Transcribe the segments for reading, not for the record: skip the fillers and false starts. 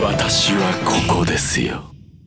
私はここですよ。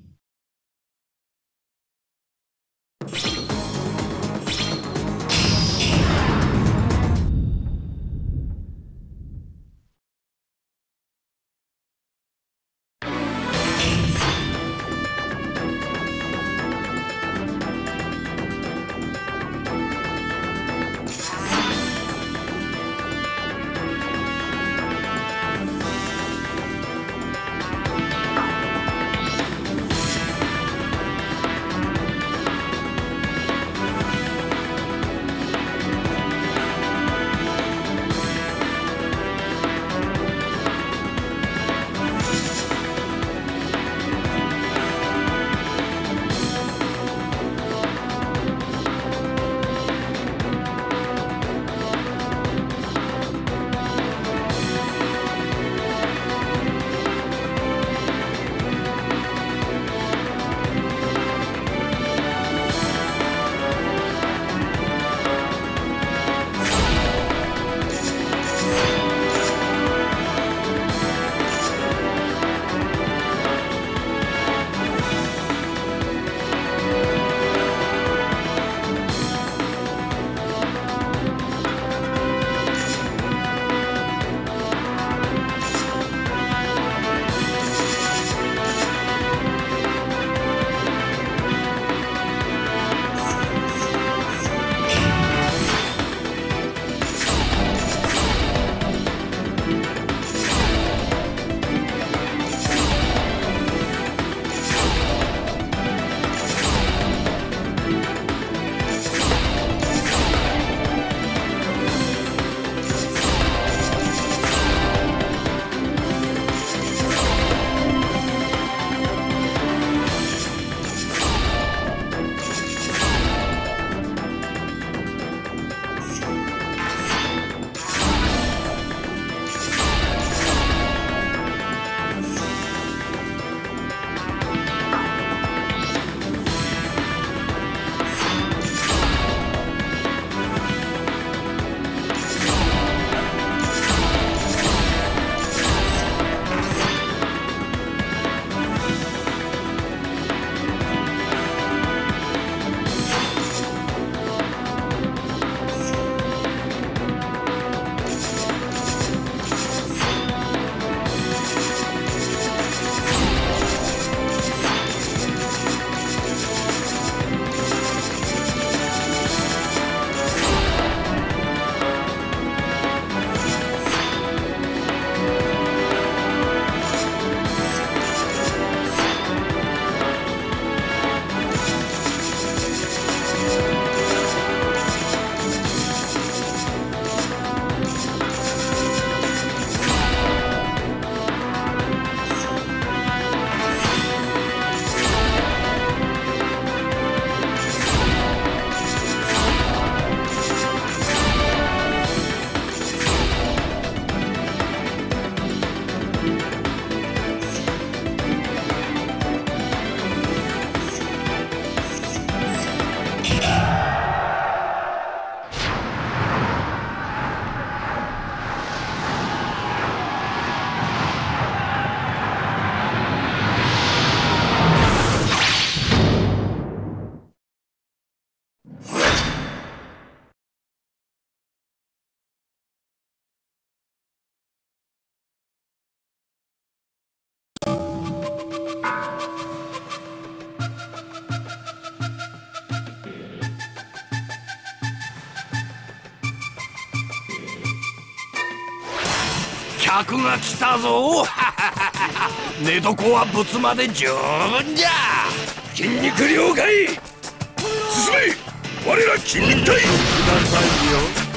客が来たぞ。寝床は仏間で十分じゃ。筋肉了解。進め、我ら筋肉隊。くださいよ。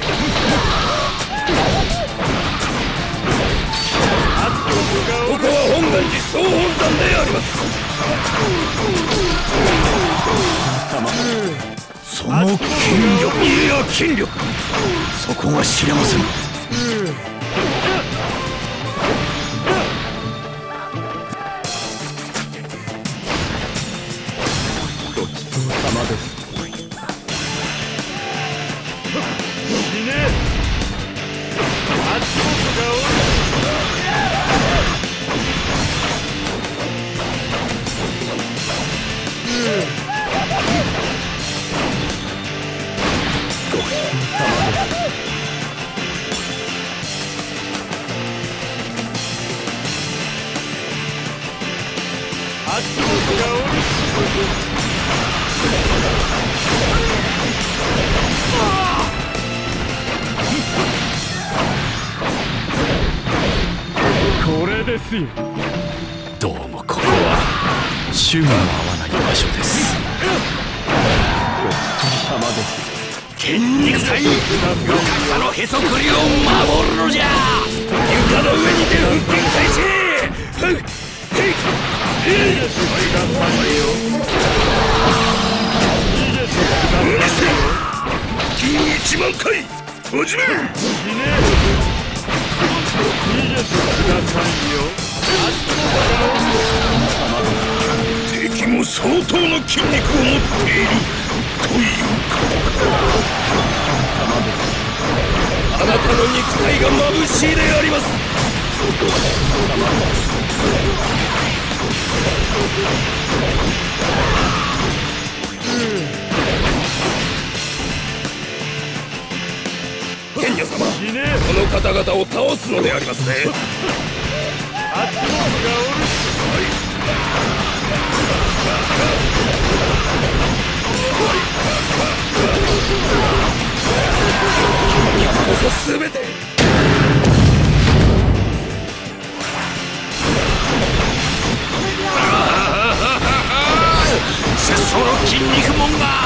ここは本願寺総本山であります。その筋力、いや筋力、そこが知れません。 これですよ。 どうもここは趣味の合わない場所です。 ごちそうさまです。 筋肉体、よかったのへそくりを守るのじゃ。床の上にて腹筋開始。筋1万回始め。敵も相当の筋肉を持っているということか。あなたの肉体が眩しいであります。賢者様、この方々を倒すのでありますね。君こそ全て。拙僧の筋肉もんが。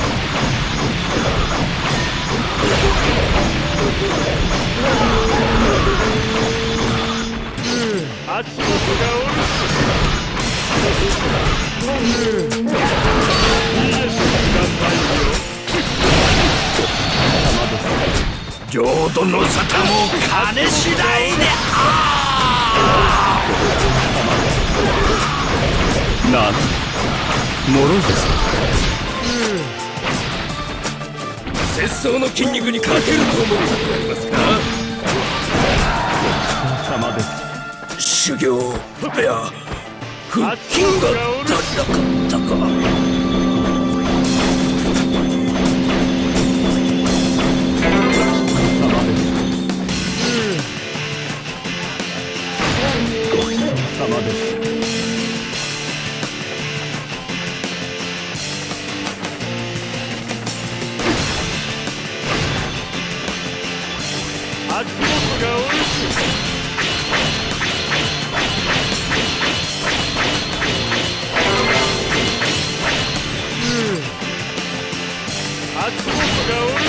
足元がおる。 浄土の沙汰も金次第で。 なん脆いですね。 拙僧の筋肉に勝てると思うのでありますか。 様です。 修行、いや腹筋が足りなかったか。 様です。足元がおる。足元がおる。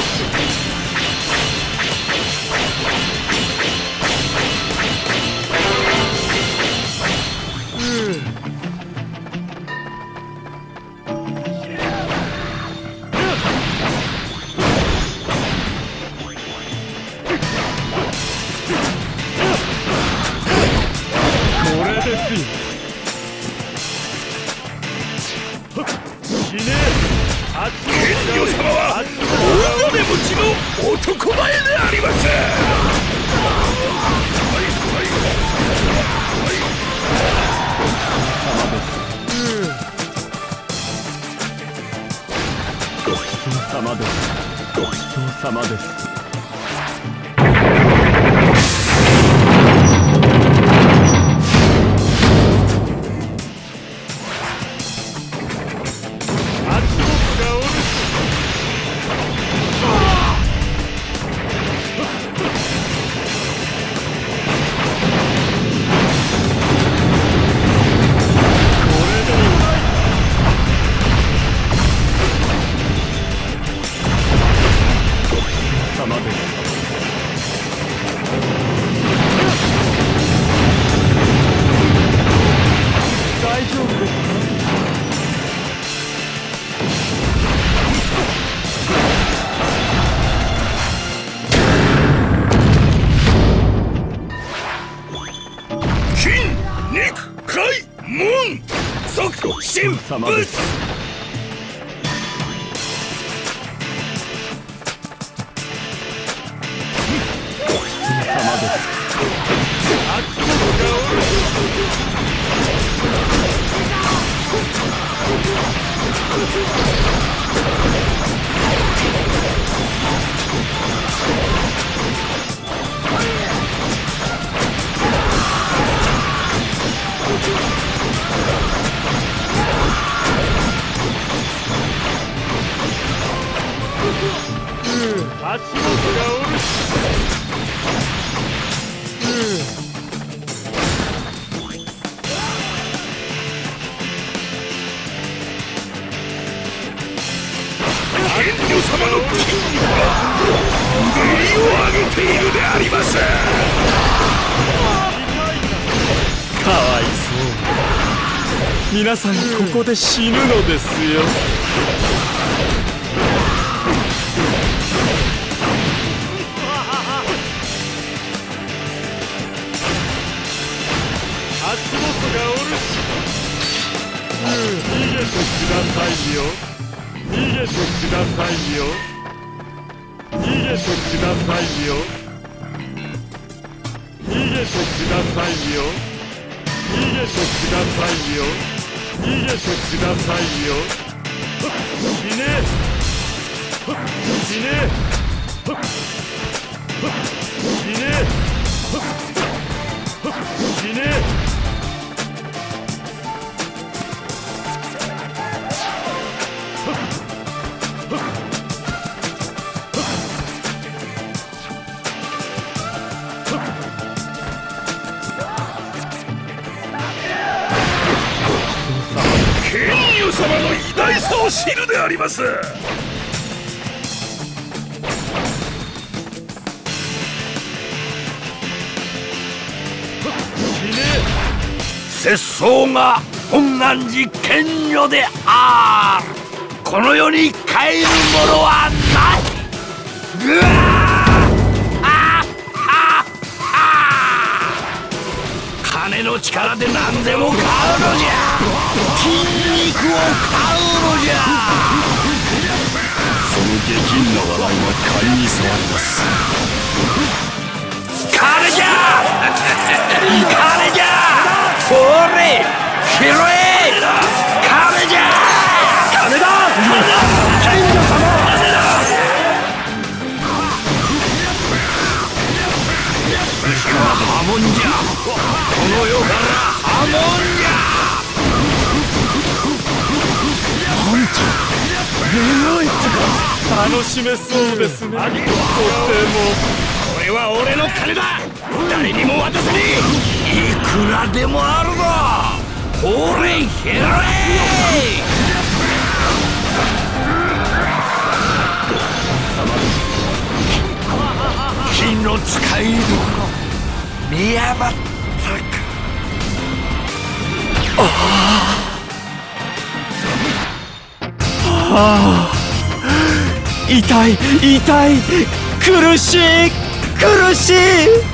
これですよ。死ね。 賢者様は大金持ちの男前であります。 ごちそうさまです。ごちそうさまです。様です。 元がおる。 天女様の筋肉はうねりを上げているであります。 かわいそう。皆さんここで死ぬのですよ。 足元がおるし。逃げてくださいよ。逃げてくださいよ。逃げてくださいよ。逃げてくださいよ。逃げてくださいよ。逃げてくださいよ。死ね。死ね。死ね。死ね。 天女様の偉大さを知るであります。節操が本願寺賢女である。この世に帰るものはない。うわー金の力で何でも買うのじゃ。筋肉を買うのじゃ。 その下品な笑いは勘に触ります。 金じゃ金じゃほれ拾え金じゃ金だ賢女様波紋じゃこの世から波紋じゃ。 なんと願いってか楽しめそうですね。とても。 これは俺の金だ。誰にも渡せねえ。いくらでもあるぞ。ほれ拾え。金の使いどころ見余ったか。 痛い痛い苦しい苦しい。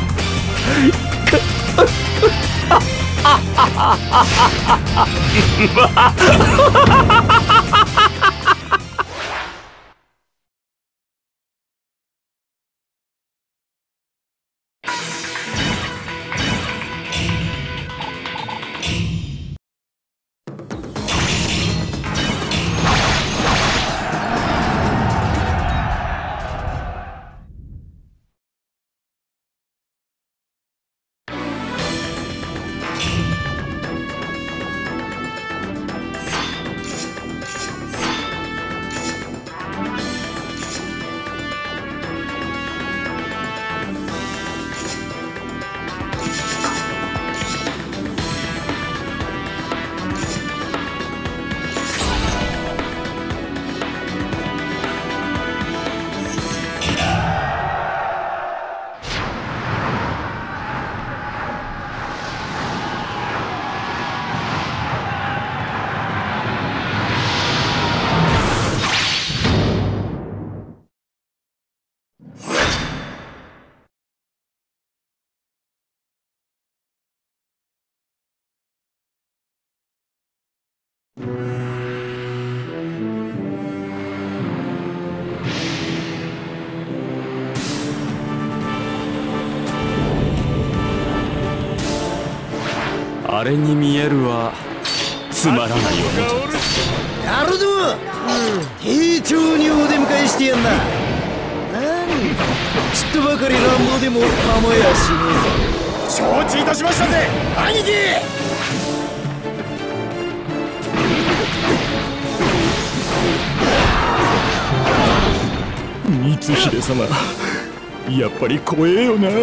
あれに見えるはつまらないおもちゃです。 やるぞ、丁重にお出迎えしてやんな。何ちっとばかり乱暴でも構やしねえぞ。 承知いたしましたぜ兄貴。 見光秀様、やっぱり怖えよな。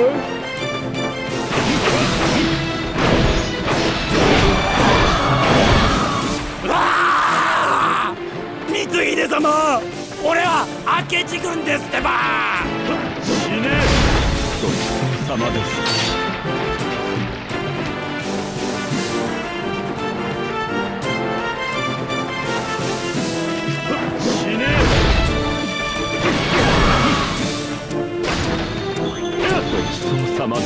光秀様、俺は明智軍ですってば。 死ね。 ごちそうさまです。 死ね。 ごちそうさまです。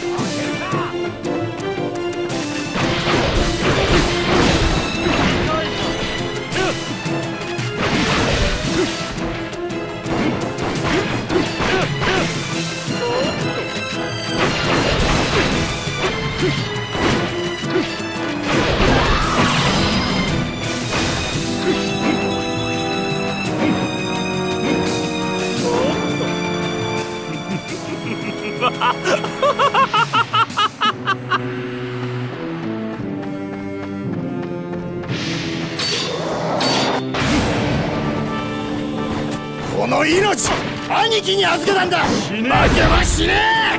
この命、兄貴に預けたんだ。 死ね。 負けはしねえ。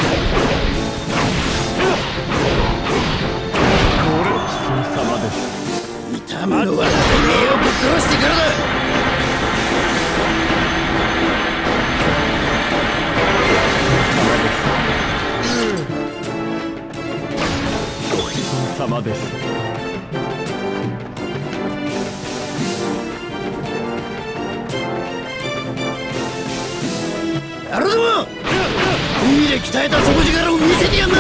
ごちそうさまです。 痛むのはてめえをぶっ殺してからだ。 ごちそうさまです。 やるぞ。海で鍛えた底力を見せてやんな。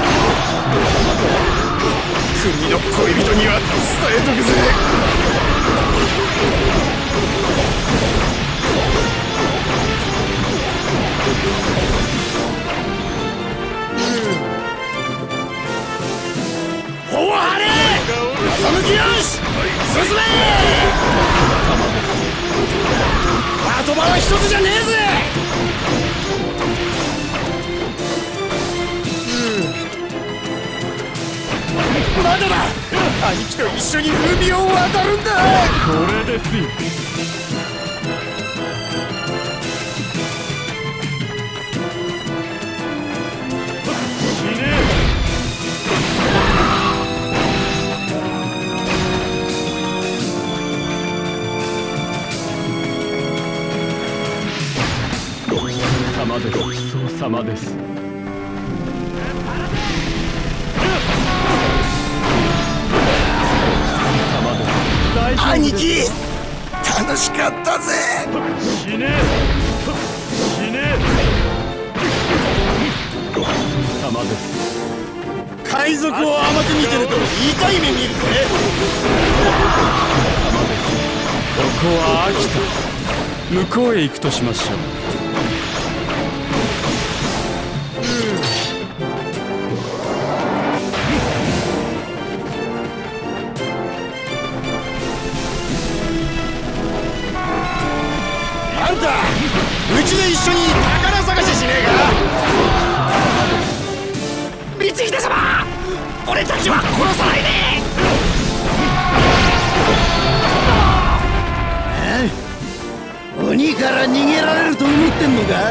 国の恋人には伝えとくぜ。ほわはれ、朝抜きよし、進め。的場は一つじゃねえぜ。まだだ。兄貴と一緒に海を渡るんだ。 これですよ。死ね。 ごちそうさまです。ごちそうさまです。 兄貴、楽しかったぜ。 死ね。死ね。 ごちそうさまです。 海賊を甘く見てると痛い目見るぜ。 ここは秋田。向こうへ行くとしましょう。 あんた、うちで一緒に宝探ししねえか。光秀様、俺たちは殺さないで。 鬼から逃げられると思ってんのか。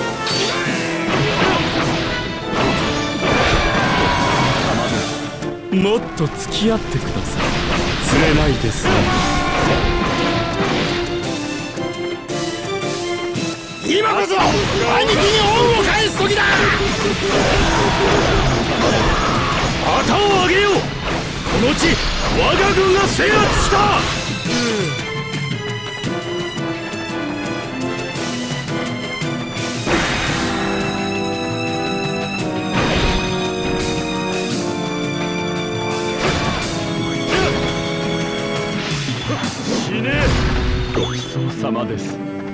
もっと付き合ってください。釣れないですね。 今こそ兄貴に恩を返す時だ。旗を上げよう。この地、我が軍が制圧した。 死ね。 ごちそうさまです。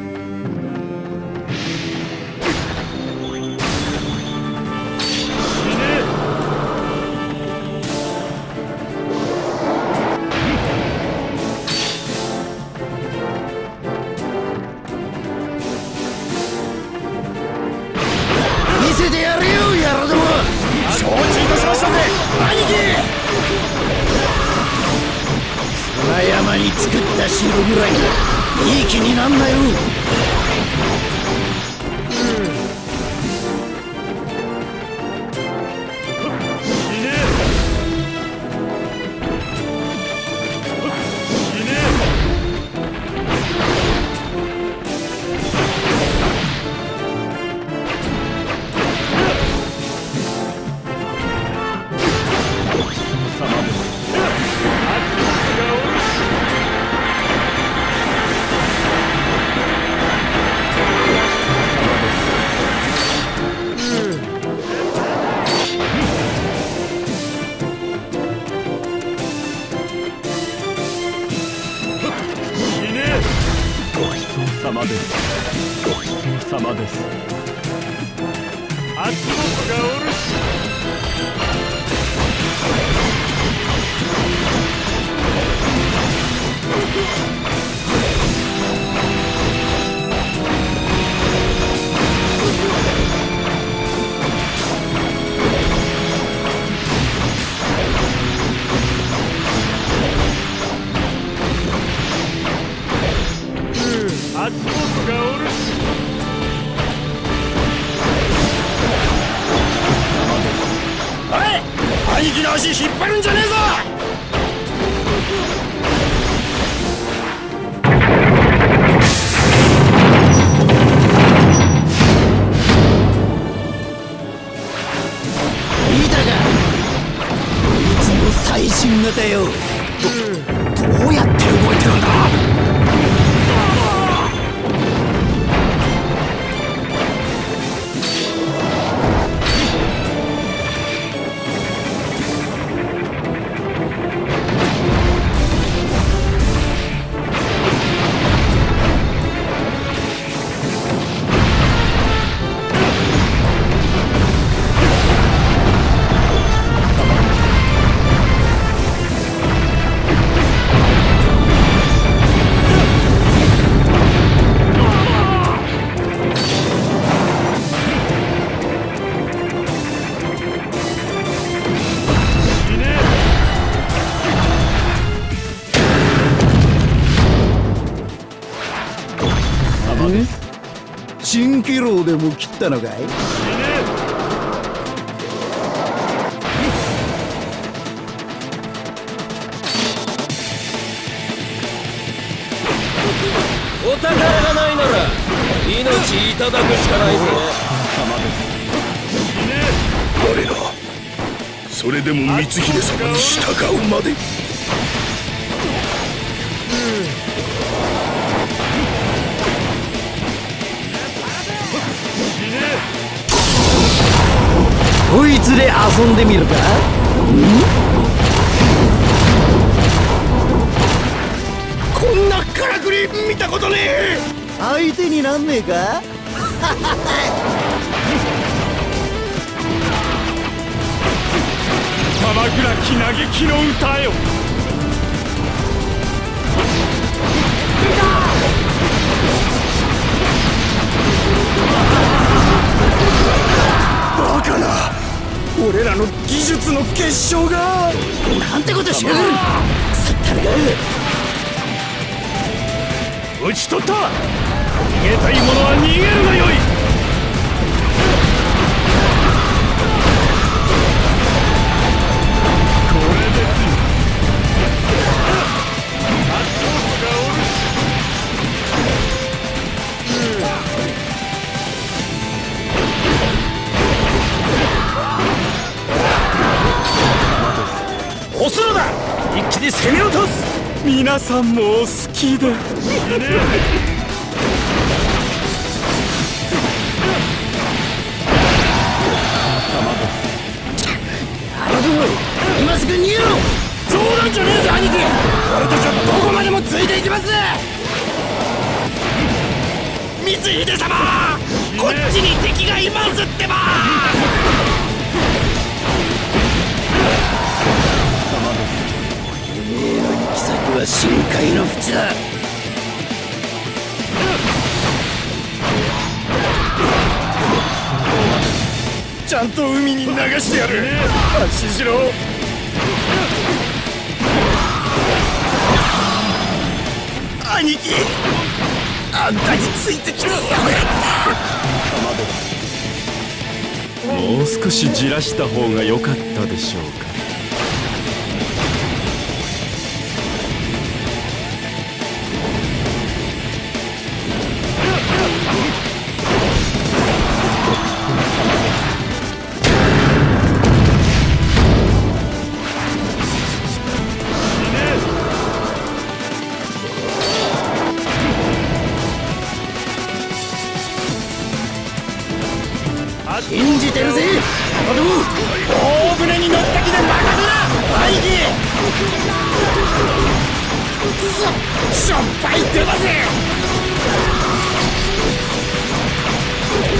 見せてやるよ、野郎ども。 承知いたしましたぜ、兄貴。 砂山に作った城ぐらいいい気になんなよ。 です。様です。 足元がおるし。足元がおるし。 おい、兄貴の足引っ張るんじゃねえぞ。 見たか、こいつの最新型よ。どうやって動いてるんだ。蜃気楼でも切ったのかい。 お宝がないなら命いただくしかないぞ。我らそれでも光秀様に従うまで。 こいつで遊んでみるか。 こんなからくり見たことねえ。 相手になんねえか。 鎌倉喜嘆きの歌よ。 バカな、俺らの技術の結晶が。 なんてことしやがる。腐ったれが。 討ち取った。逃げたい者は逃げるがよい。これですよ。 足元がおるし。 押すのだ。一気に攻め落とす。 皆さんもお好きで。 あのども、今すぐ逃げろ。 冗談じゃねえぞ兄貴。俺たちはどこまでもついていきます。光秀様、こっちに敵がいますってば。 おめえの行き先は深海の淵だ。 ちゃんと海に流してやる。安心しろ。兄貴、あんたについてきてやがった。 もう少しじらした方が良かったでしょうか。 信じてるぜ。あのども、 大船に乗った気で任せな兄貴。しょっぱい手だぜ。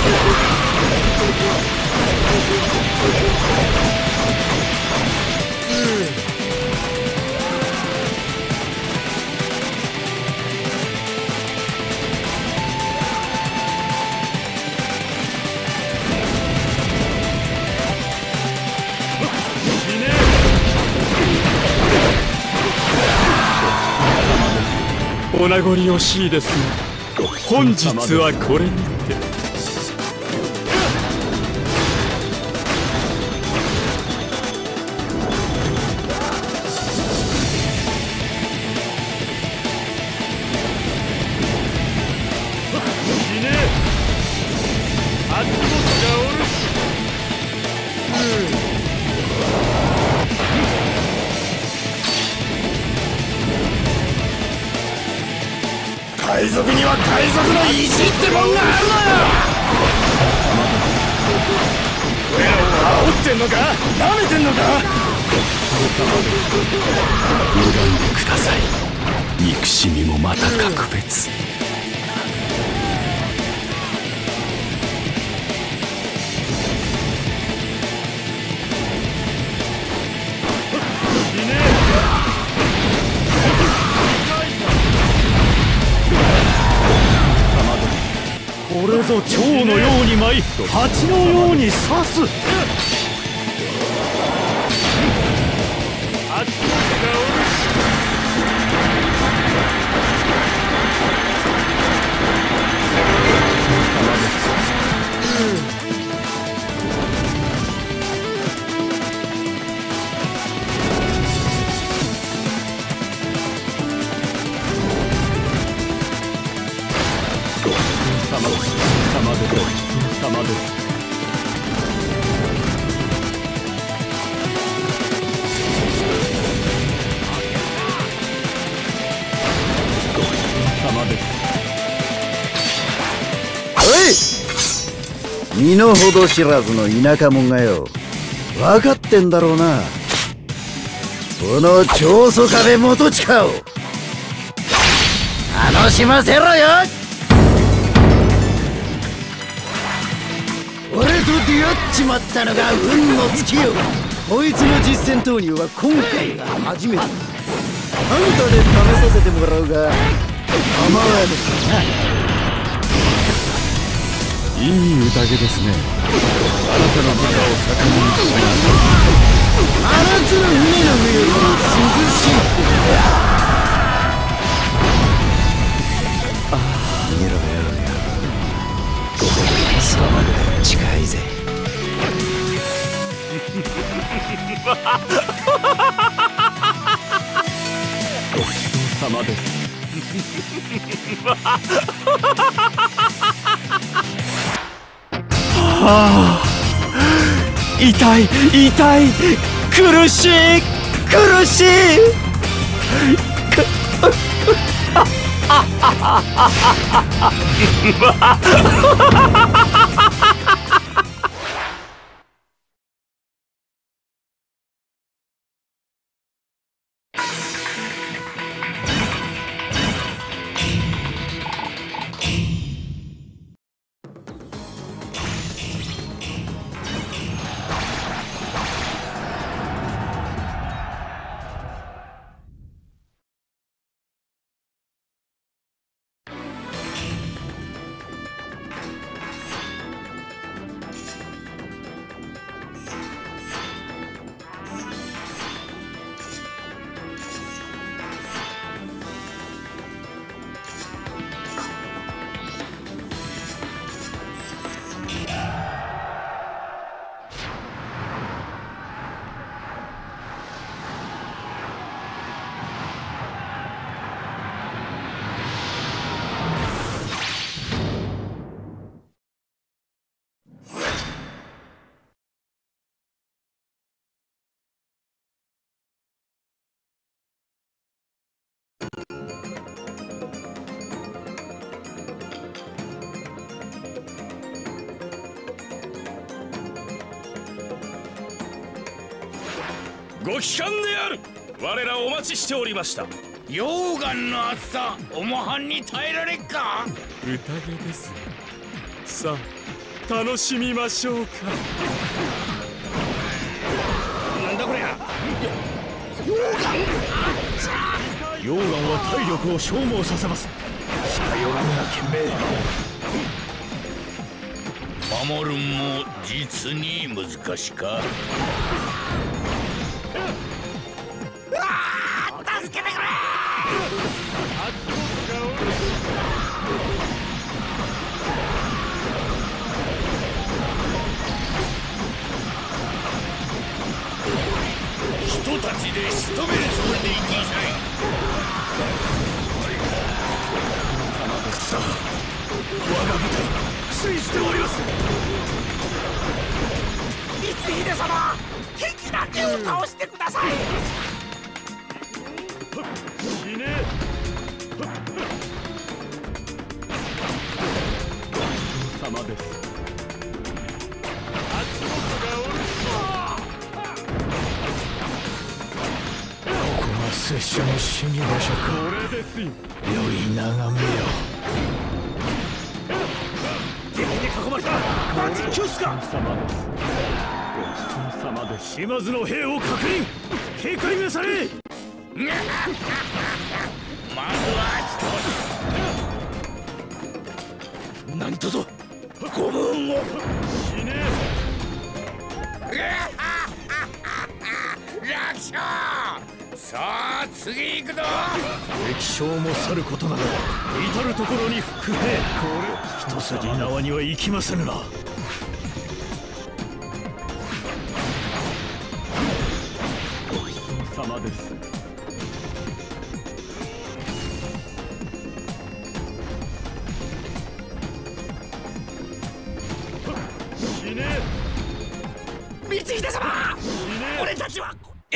お名残惜しいですが、本日はこれにて。 死ねあっちもがおるし。 海賊には海賊の意地ってもんがあるのよ。俺らを煽ってんのか、舐めてんのか。 拝んでください。憎しみもまた格別。 これぞ蝶のように舞い、蜂のように刺す。あっちもがおるし。 おい、身の程知らずの田舎者がよ、分かってんだろうな。この長宗我部元親を楽しませろよ。俺と出会っちまったのが運の尽きよ。こいつの実戦投入は今回が初めて。あんたで試させてもらうが構わぬな。 いい宴ですね。あなたの部下を魚にしない。 真夏の海の上よりも涼しいって見ろよ、そのぐらい近いぜ。 ごちそうさまです。はあ、痛い痛い、苦しい苦しい。 ご帰還である。我らお待ちしておりました。溶岩の厚さ、お模範に耐えられっか。 宴です。さあ楽しみましょうか。 なんだこりゃ。 溶岩は体力を消耗させます。しかよらぬな賢明。 守るんも実に難しか。助けてくれ。人たちで仕留めるつもりでいきなさい。くそ、我が部隊苦戦しております。光秀様、敵だけを倒してください。 死ね。 様です。 足元がおる。 ここが拙者の死に場所か。 これですよ。 よい眺めよ。 敵に囲まれた。バチキュスか。 様です。様です。島津の兵を確認。警戒なされ。 まずは一つ。なんとぞご武運を。 死ね。 楽勝。さあ次行くぞ。 敵将もさることながら至る所に伏兵。一筋縄にはいきませぬな。様です。 死ね。 光秀様、俺たちは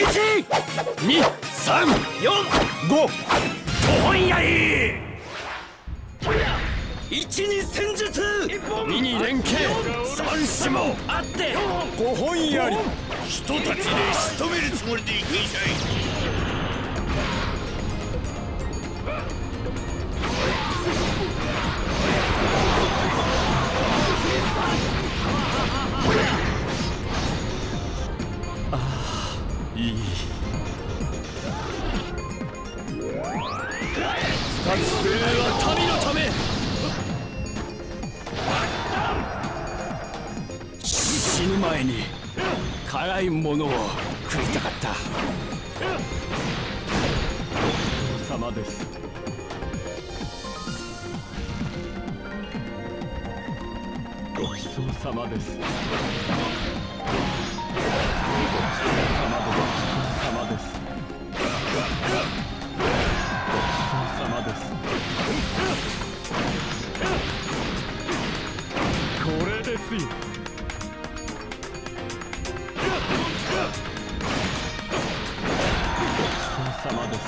1、2、3、4、5。 五本槍。一に戦術。 二に連携。三子もあって5本槍。 人たちで仕留めるつもりでいきなさい。 いい。二つ兵は民のため。死ぬ前に辛いものを食いたかった。様です。ごちそうさまです。様です。様です。 これですよ。 様です。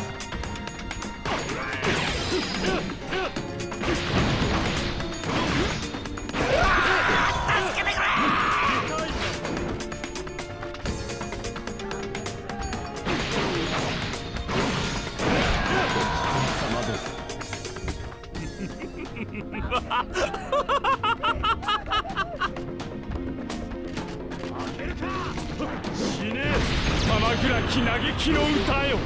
助けてくれ。 様です。 死ね。鎌倉木嘆きの歌よ。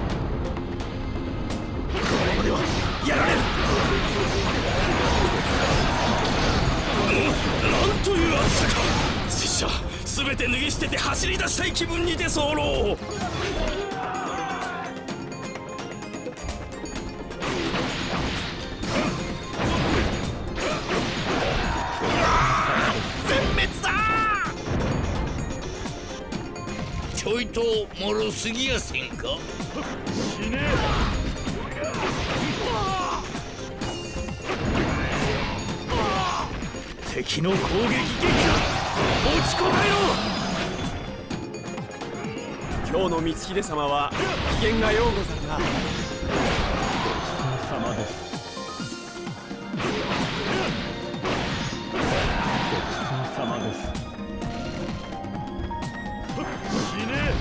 このままではやられる。なんという暑さか。拙者すべて脱ぎ捨てて走り出したい気分に出候。全滅だ。ちょいともろすぎやせんか。 死ね。 敵の攻撃撃破。落ちこたえろ。 今日の光秀様は機嫌がようござるな。 様です。様です。 死ね。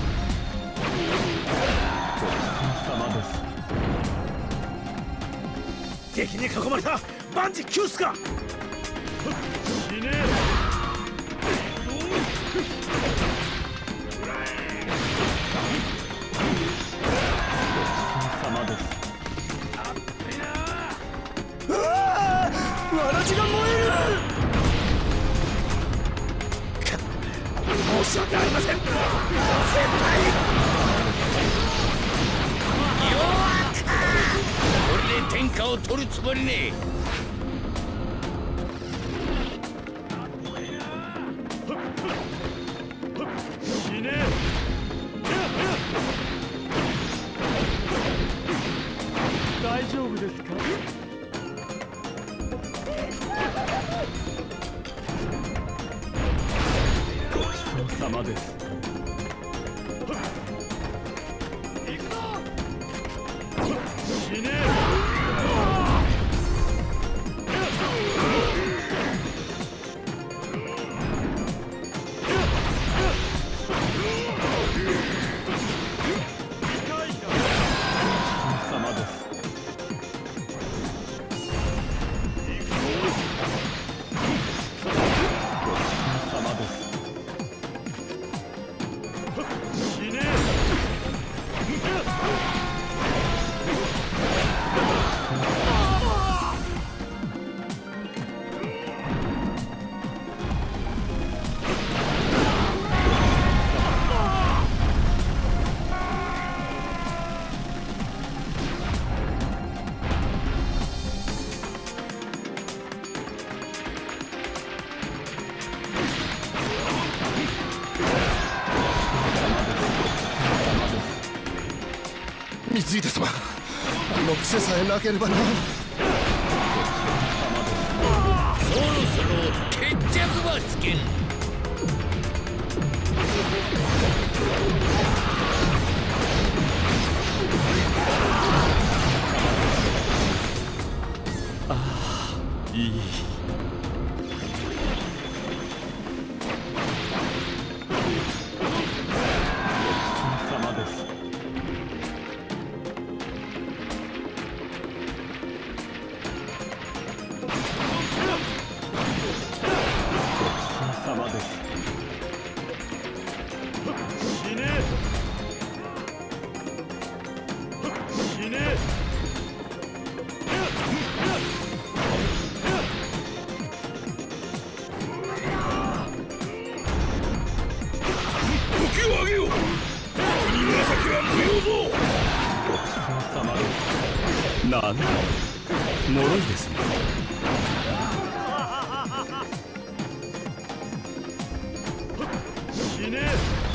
様です。 敵に囲まれた。万事休すか。 死ね。 様です。 わらじが燃える。 申し訳ありません。絶対弱か。これで天下を取るつもりね。 死ね。大丈夫ですか。ごちそうさまです。行くぞ。死ね。 光秀様、あの癖さえなければな。 そろそろ決着はつけん。 いい。 様です。様です。死ね。死ね。 時をあげよう。ここに紫は無用ぞ。 様です。 なんだ、脆いですね。 死ね。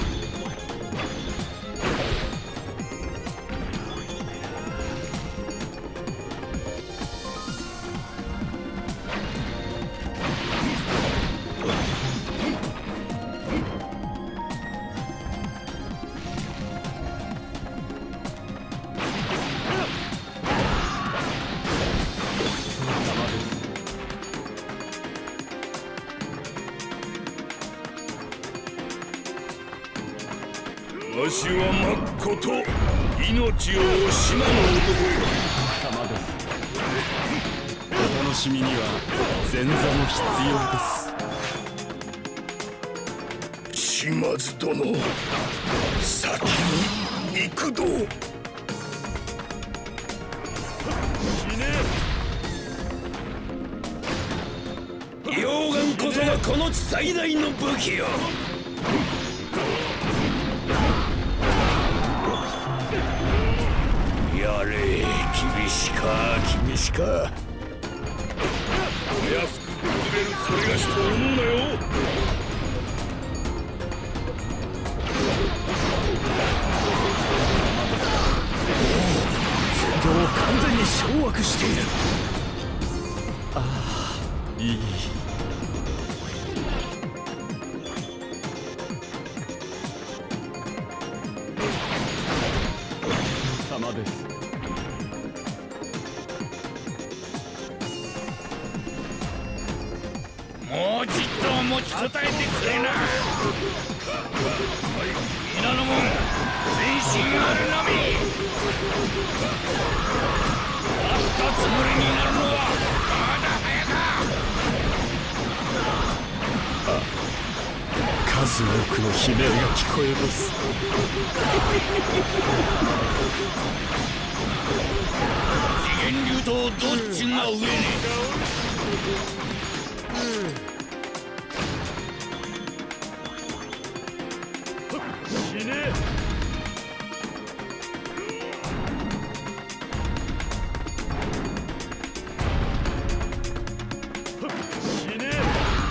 わしはまっこと命を惜しまぬ男よ。 様です。 お楽しみには前座も必要です。 島津殿、先に行くぞ。 死ね。 溶岩こそがこの地最大の武器よ。やれ、厳しか厳しか。安く崩れるそれがしと思うなよ。 戦場を完全に掌握している。 いい。 様です。 もうちっと持ちこたえてくれな。皆の者、全身あるのみ。あったつもりになるのはまだ早か。 数多くの悲鳴が聞こえます。 次元流とどっちが上ね。 死ね。死ね。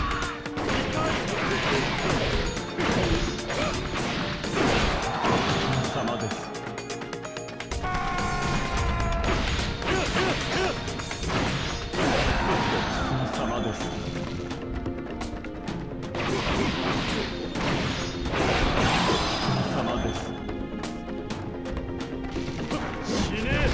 様です。様です。様です。 死ね。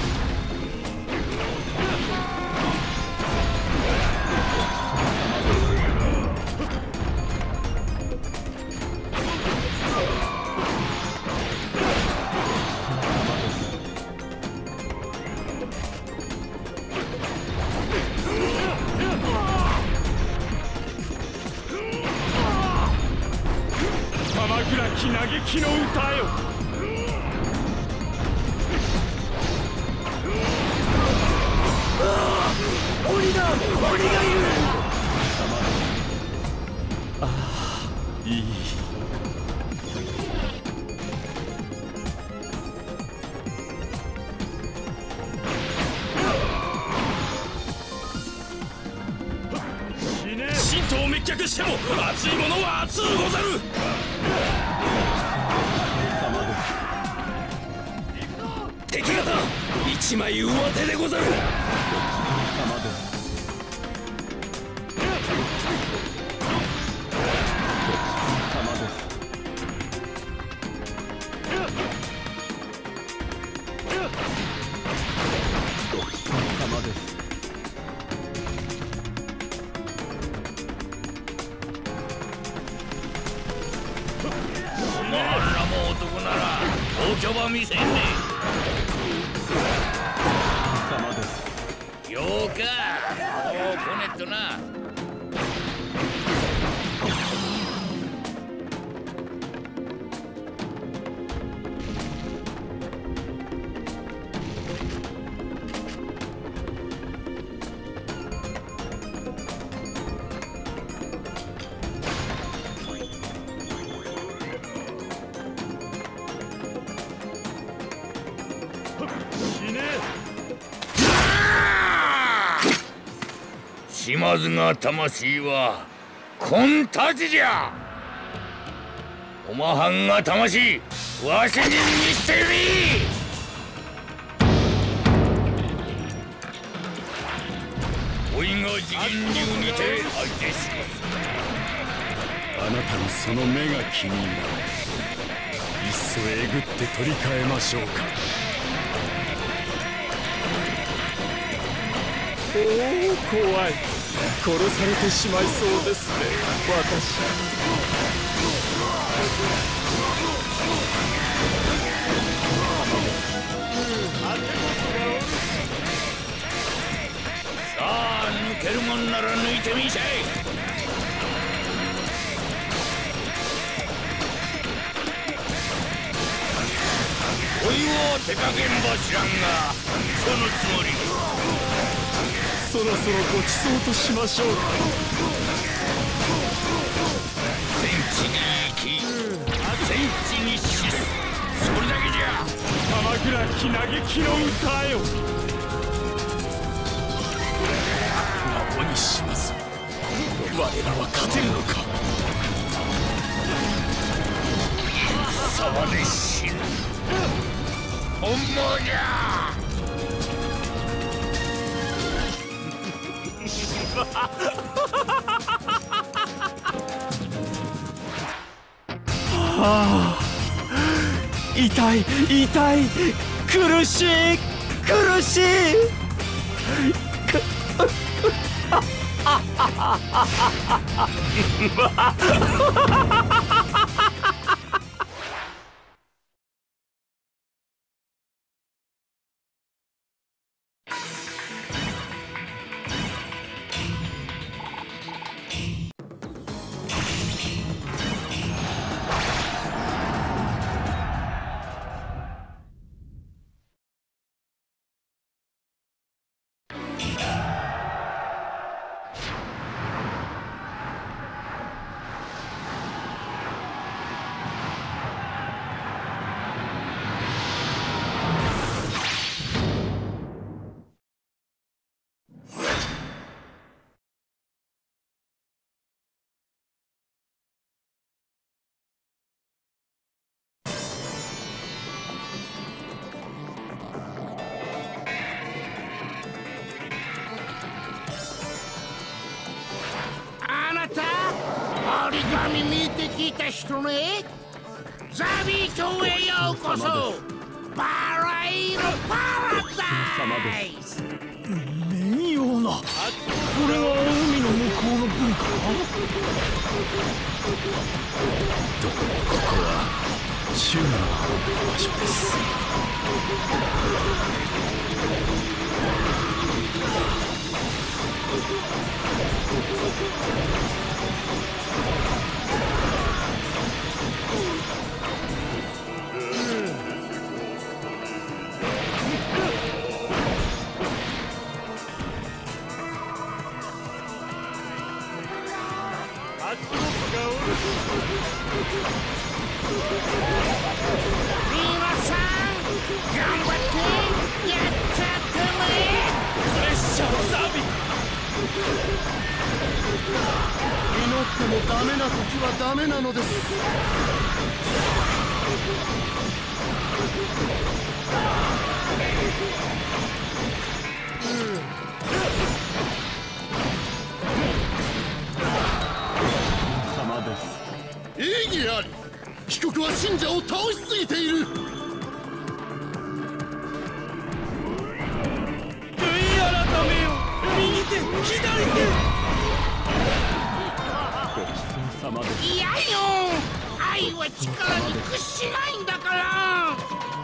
鎌倉喜嘆きの歌よ。 鬼だ、鬼がいる。 いい。 死ね。 神道を滅却しても熱いものは熱うござる。敵方一枚上手でござる。 様です。様です。様です。 このあんなも男なら大巨馬見せんね。 様です。 ようか。もう来ねっとな。 死ね。 島津が魂はこんたちじゃ。おまはんが魂わしに見捨てみ。おいが次元流にて相手します。 あなたのその目が気に入らない。いっそえぐって取り替えましょうか。おお、怖い。殺されてしまいそうですね、私。 さあ抜けるもんなら抜いてみせい。おいは手加減ば知らんがそのつもり。 そろそろごちそうとしましょうか。 戦地に行き戦地に死す、それだけじゃ。 鎌倉喜嘆きの歌よ。アホにします。我らは勝てるのか。 沢で死ぬ本望じゃ。 ああ、痛い痛い、苦しい苦しい。 聞いた人ね。ザビー島へようこそ。パライロパラダイス。 面用な。これは海の向こうの文化か。 どうもここは修羅の場所です。 皆さん頑張ってやっちゃってね。 プレッシャーザビ。 祈ってもダメな時はダメなのです。異議あり。被告は信者を倒しすぎている。 悔い改めよ。右手左手。 いやよ、愛は力に屈しないんだから。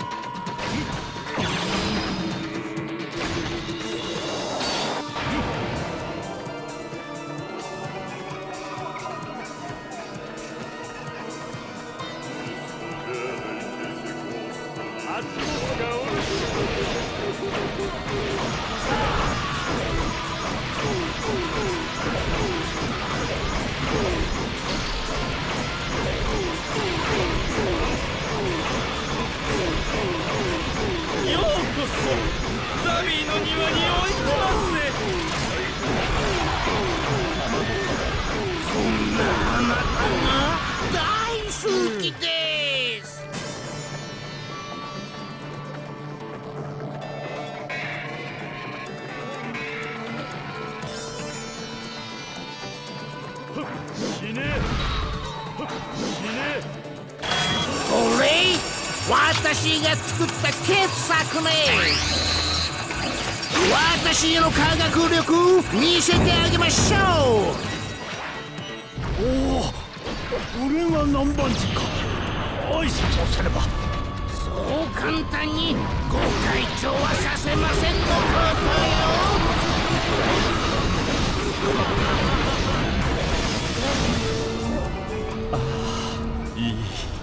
ようこそザビーの庭においでますぜ。 そんなあなたが大好きです。 死ね死ね。 これ私が作った傑作ね。私の科学力見せてあげましょう。 おお、これが南蛮人か。挨拶をせねば。 そう簡単にご会長はさせませんのことよ。 いい。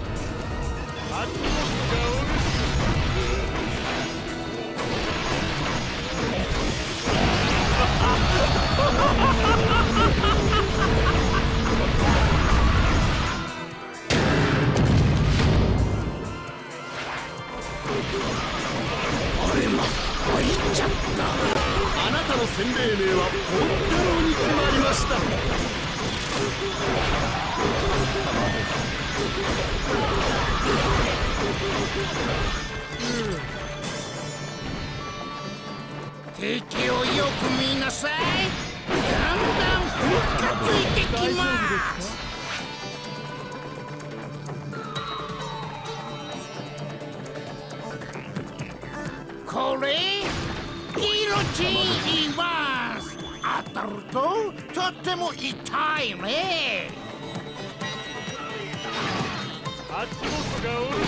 入っちゃった。 あなたの洗礼名はポンタロウに決まりました。 敵をよく見なさい。だんだんムカついてきます。これギロチンいます。当たるととっても痛いね。 足元がおる。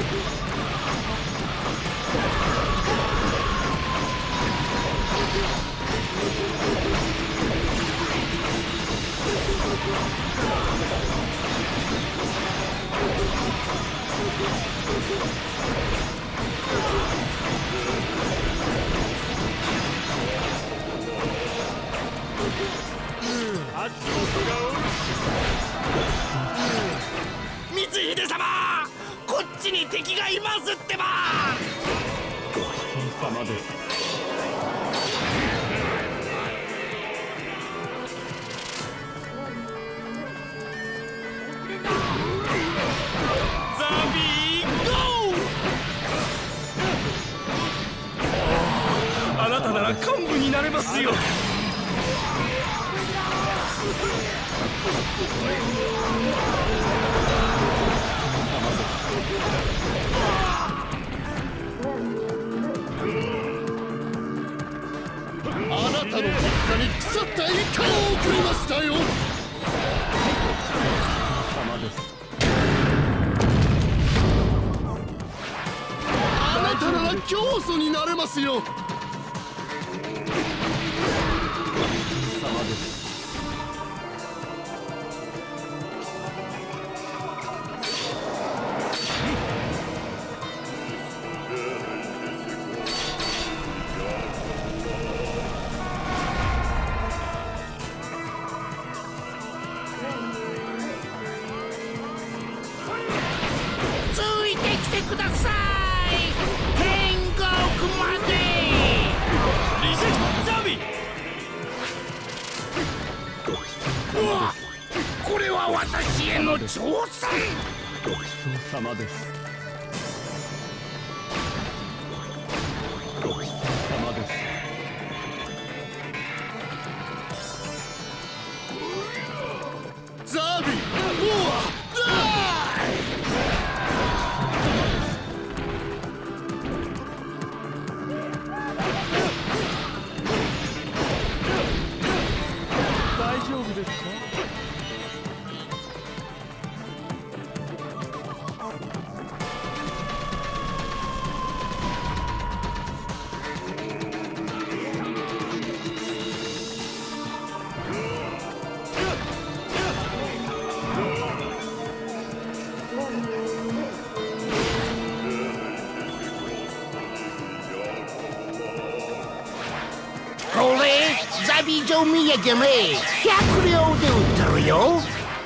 光秀様、こっちに敵がいますってば。 様です。 ザビーゴー。あなたなら幹部になれますよ。 あなたの実家に腐った一家を送りましたよ。あなたなら教祖になれますよ。 ついてきてください。天国まで。 リジェクトザビ。 うわ、これは私への挑戦。 様です。様です。 ザビ、うわ、 大丈夫ですか？ これザビ城土産ね、100両で売ってるよ。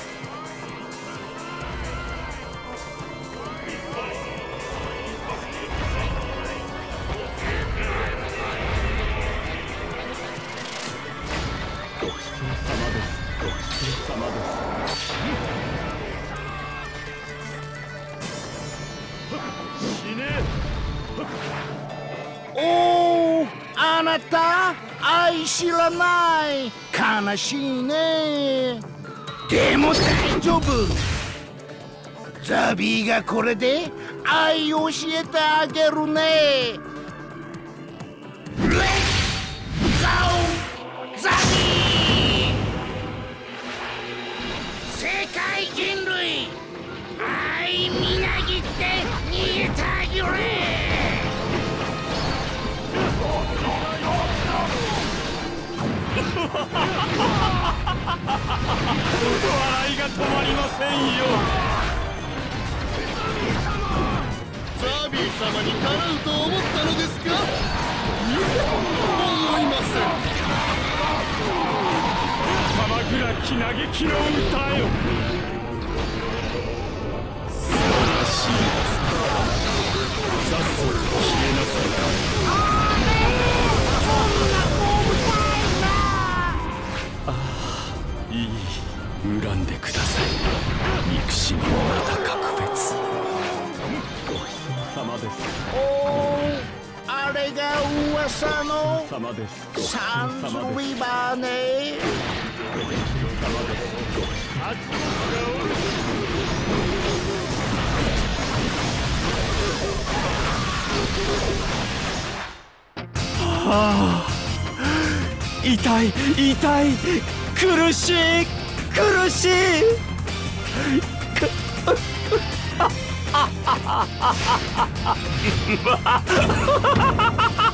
おー、あなた愛知らない。悲しいね。でも大丈夫。ザビーがこれで愛を教えてあげるね。レッツゴーザビー。世界人類愛みなぎって逃げてあげれ。 笑いが止まりませんよ。 ザビー様にかなうと思ったのですか？いや、思いません。 鎌倉喜嘆きの歌よ。 素晴らしいです。さっさと消えなさい。いい、恨んでください。憎しみもまた格別。 様です。 おー、あれが噂の様です。 サンズリバーね。 痛い痛い、苦しい苦しい。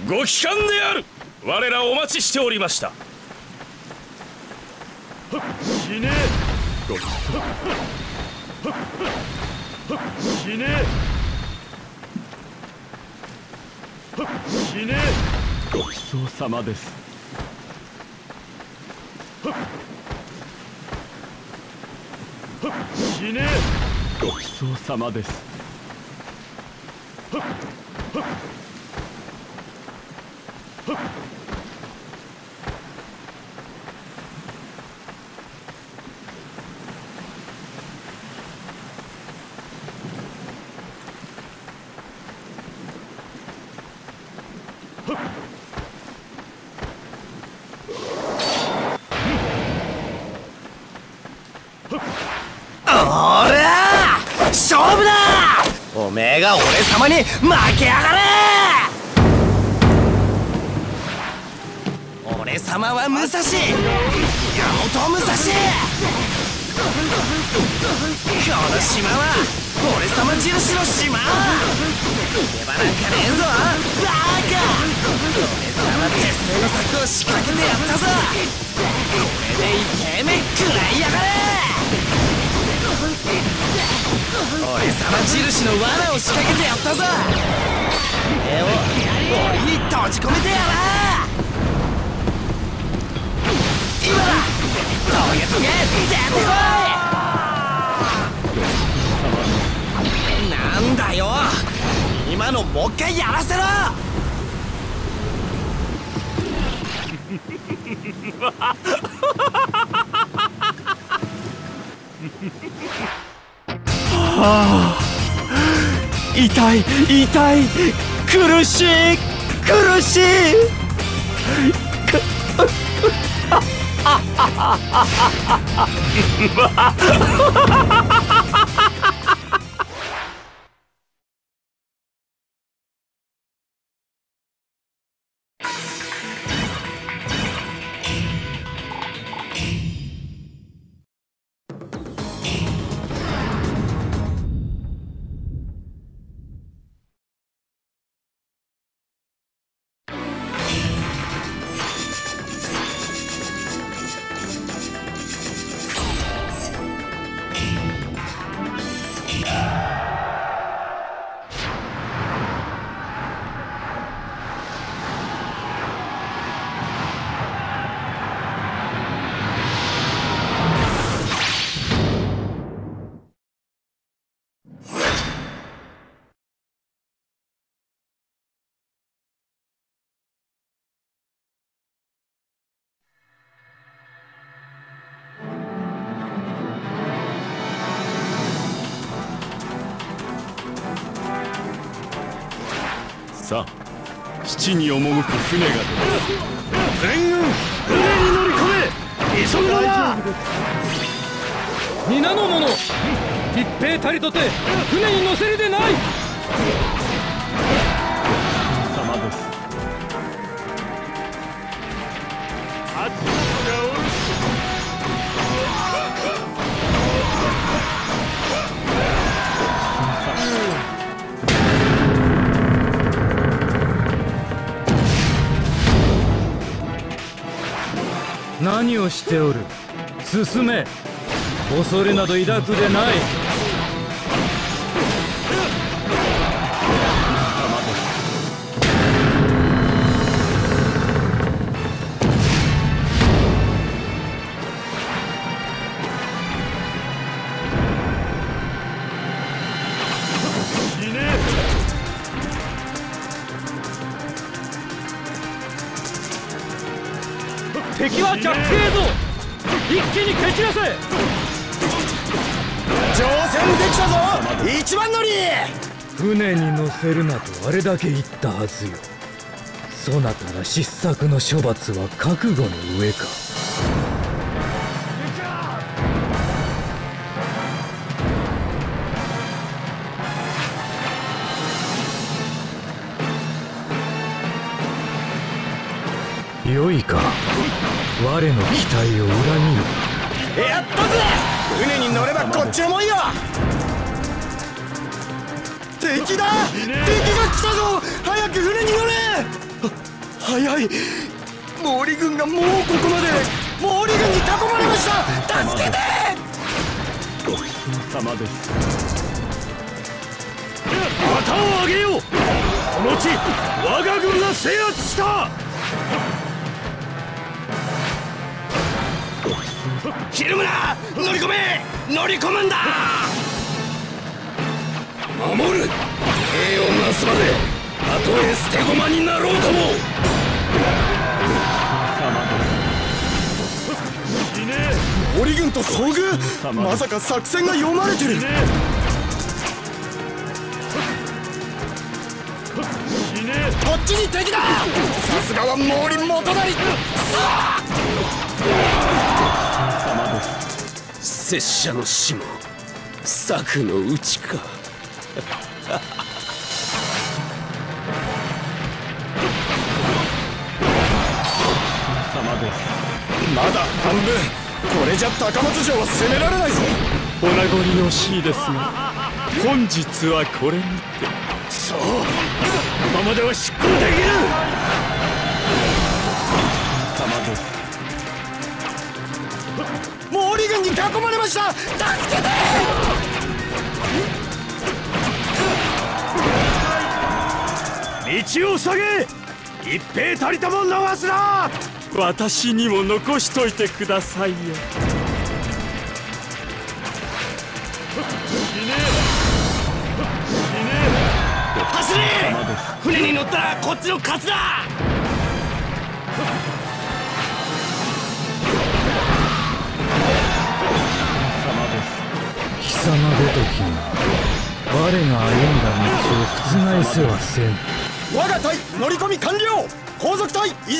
ご帰還である。我らお待ちしておりました。 死ね死ね死ね。ごちそうさまです。死ね。ごちそうさまです。 おら勝負だ。おめえが俺様に負けやがれ。俺様は武蔵、山本武蔵。この島は俺様印の島。逃げ場なんかねえぞバカ。俺様手製の策を仕掛けてやったぞ。これで痛え目食らいやがれ。俺様印の罠を仕掛けてやったぞ。おめえを檻に閉じ込めてやら。今だトゲトゲ出てこい。なんだよ今のもう一回やらせろ。 痛い痛い苦しい苦しい。 さあ、七に赴く船が出ます。 全軍船に乗り込め。急ぐのだ。 皆の者、一兵たりとて船に乗せるでない。 様です。あっちがおる。 何をしておる。進め。恐れなど抱くでない。敵は逆兵ぞ。一気に蹴散らせ。 乗船できたぞ一番乗り。 船に乗せるなとあれだけ言ったはずよ。そなたら失策の処罰は覚悟の上か。良いか、我の期待を裏切る。 やったぜ。船に乗ればこっちのもんよ。敵だ。敵が来たぞ。早く船に乗れ。 早い。毛利軍がもうここまで。毛利軍に囲まれました。助けて。 様です。 旗を上げよう。この地我が軍が制圧した。ひるむな。乗り込め。乗り込むんだ。守る。兵をなすまでたとえ捨て駒になろうとも。 毛利軍と遭遇。まさか作戦が読まれてる。こっちに敵だ。さすがは毛利元就。 拙者の死も策のうちか。 まだ半分。これじゃ高松城は攻められないぞ。 お名残惜しいですが、本日はこれにて。 そう、今までは執行できる。 毛利軍に囲まれました。助けて。 道を塞げ。一兵たりとも逃すな。 私にも残しといてくださいよ。 走れ。船に乗ったらこっちの勝ちだ。 貴様ごときが我が歩んだ道を覆せはせん。 我が隊乗り込み完了。後続隊急げ。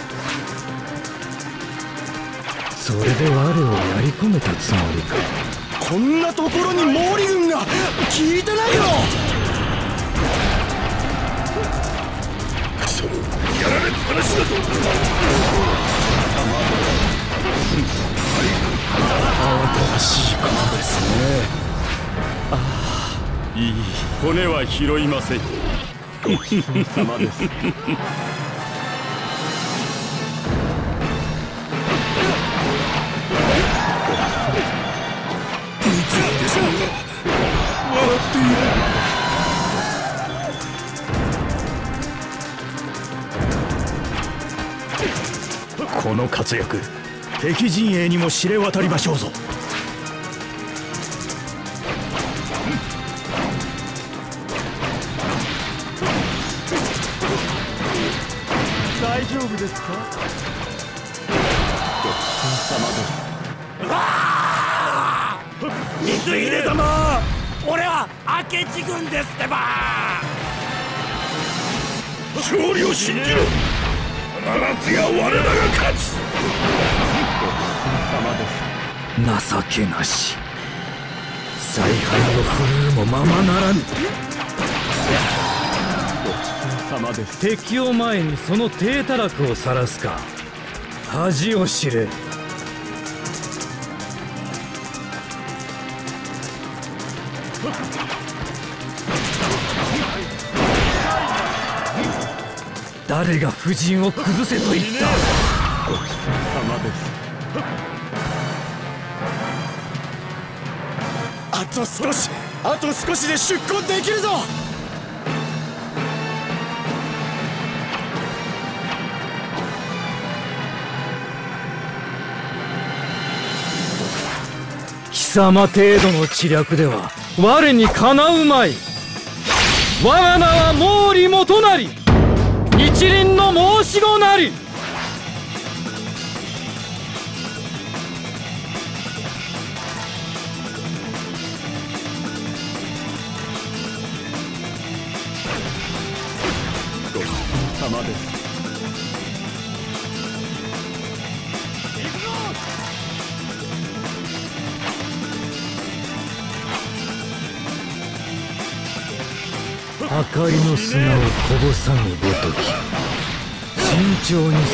それで我をやり込めたつもりか。 こんなところに毛利軍が。聞いてないよ。 くそ、やられっぱなしだと。 慌ただしいことですね。 いい骨は拾いません。様です。 この活躍、敵陣営にも知れ渡りましょうぞ。 大丈夫ですか。 光秀様、俺は明智軍ですってば。勝利を信じろ。必ずや我らが勝つ。 情けなし。采配を振るうもままならぬ。敵を前にその体たらくを晒すか。恥を知れ。誰が布陣を崩せと言った。 あと少し、あと少しで出港できるぞ。 貴様程度の知略では我にかなうまい。我が名は毛利元就、日輪の申し子なり。 様です。 明かりの砂をこぼさぬごとき、慎重に進むがよい。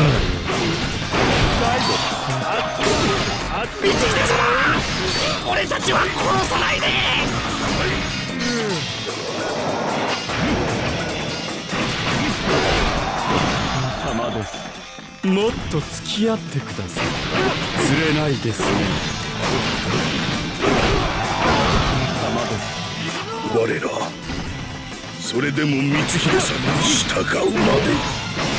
光秀様、俺たちは殺さないで。 もっと付き合ってください。釣れないですね。 我らそれでも光秀様に従うまで。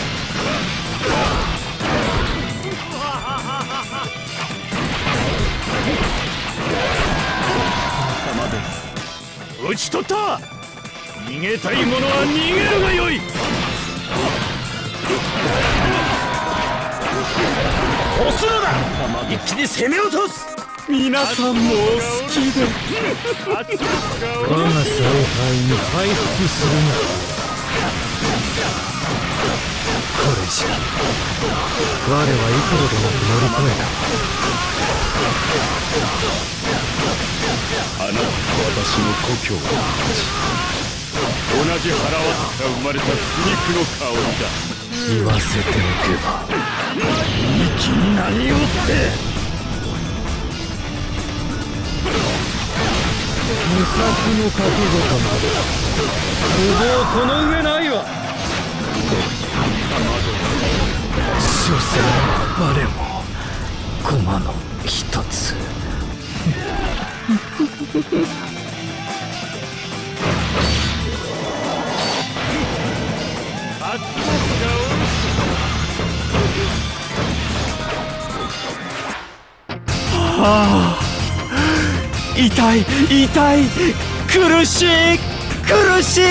討ち取った。逃げたい者は逃げるがよい。押すのだ。一気に攻め落とす。 皆さんもお好きで。 我が采配に回復するな。これじゃ我は幾度となく乗り越えた。 あなたと私の故郷は同じ腹渡から生まれた皮肉の香りだ。 言わせておけばいい気に何をって無策の覚悟となる。無謀この上ないわ。所詮我も駒の一つ。痛い痛い、苦しい苦しい。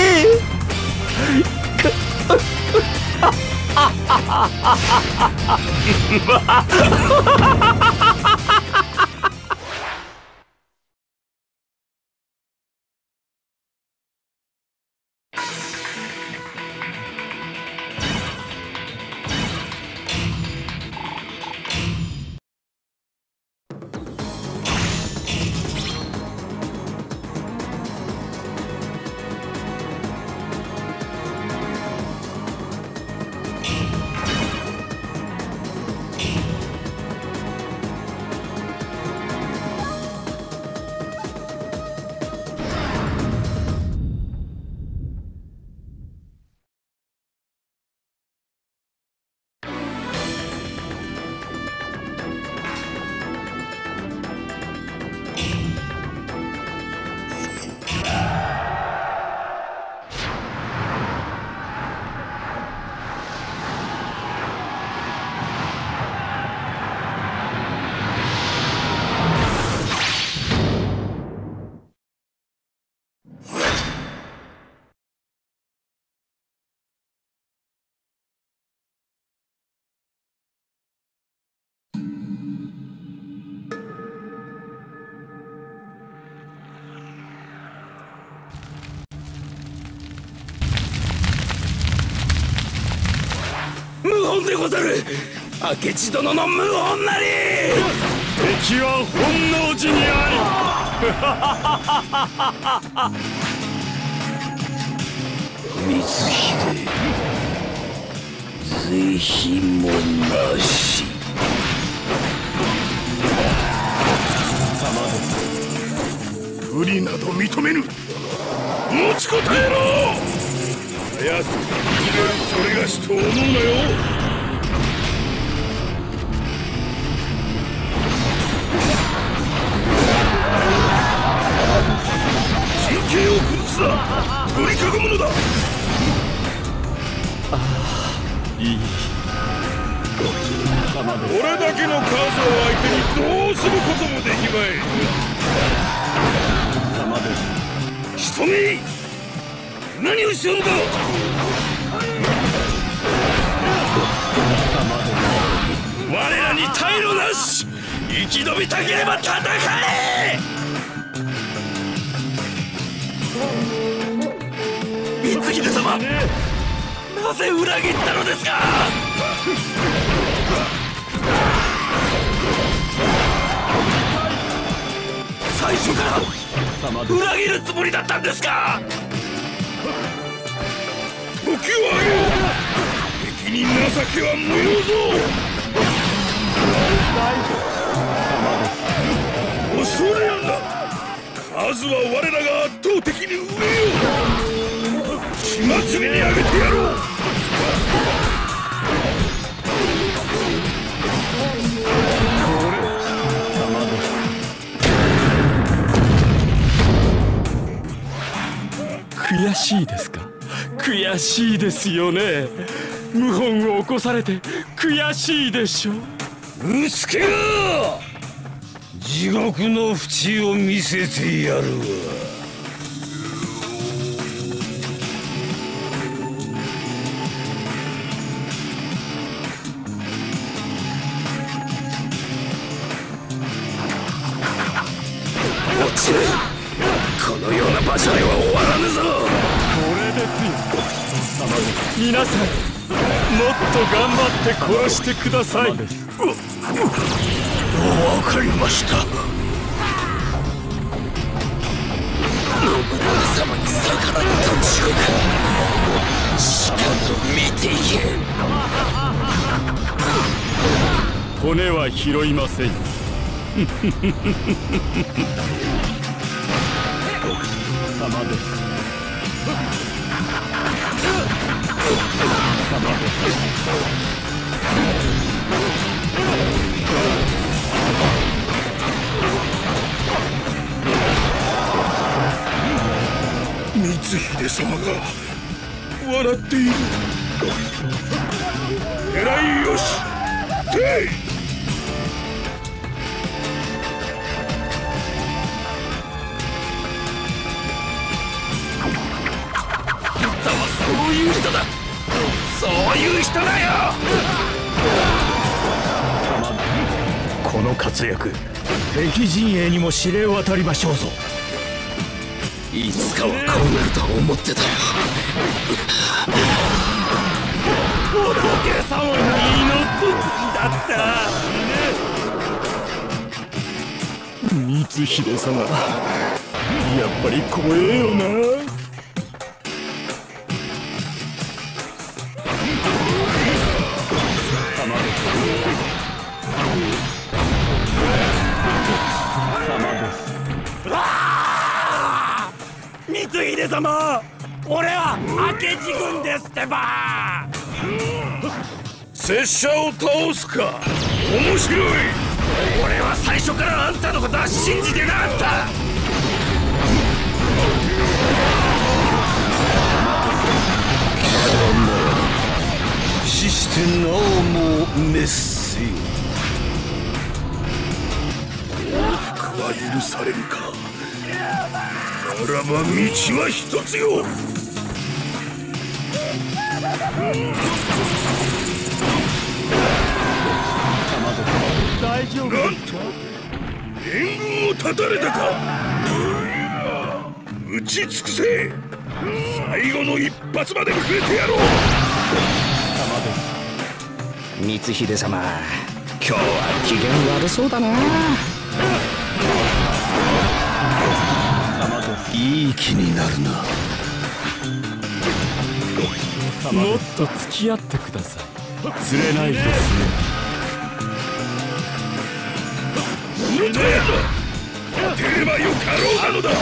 謀反でござる。明智殿の謀反なり。 敵は本能寺にあり。光秀是非もなし。不利など認めぬ。持ちこたえろ。早すぎるそれがしと思うなよ。神経を崩すな。取り囲むのだ。 いい。 俺だけの数を相手にどうすることもできまい。人め何をしようんだ。我らに退路なし。生き延びたければ戦え。光秀様、なぜ裏切ったのですか。最初から裏切るつもりだったんですか。時をあげよ。敵に情けは無用ぞ。恐れやんだ。数は我らが圧倒的に上よ。血祭りにあげてやろう。 悔しいですか？悔しいですよね。謀反を起こされて悔しいでしょ。 うつけが地獄の淵を見せてやるわ。落ちる。このような場所では終わらぬぞ。 これですよ。 皆さん、もっと頑張って殺してください。 わかりました。信長様に逆らった地獄、しかと見ていけ。 骨は拾いませんよ。 様です。 光秀様が笑っている。えらいよし、てい。そういう人だ。そういう人だよ。 この活躍、敵陣営にも知れ渡りましょうぞ。 いつかはこうなると思ってたよ。仏様に祈ってだった。 光秀様、やっぱり怖えよな。 光秀様、俺は明智軍ですってば。拙者を倒すか。面白い。俺は最初からあんたのことは信じてなかった。死してなおも滅せよ。降伏は許されるか。ならば道は一つよ。 大丈夫なんと援軍を断たれたか。撃ち尽くせ。最後の一発までくれてやろう。 光秀様、今日は機嫌悪そうだな。 いい気になるな。 もっと付き合ってください。釣れないですね。 のとやら勝てればよかろうなのだ。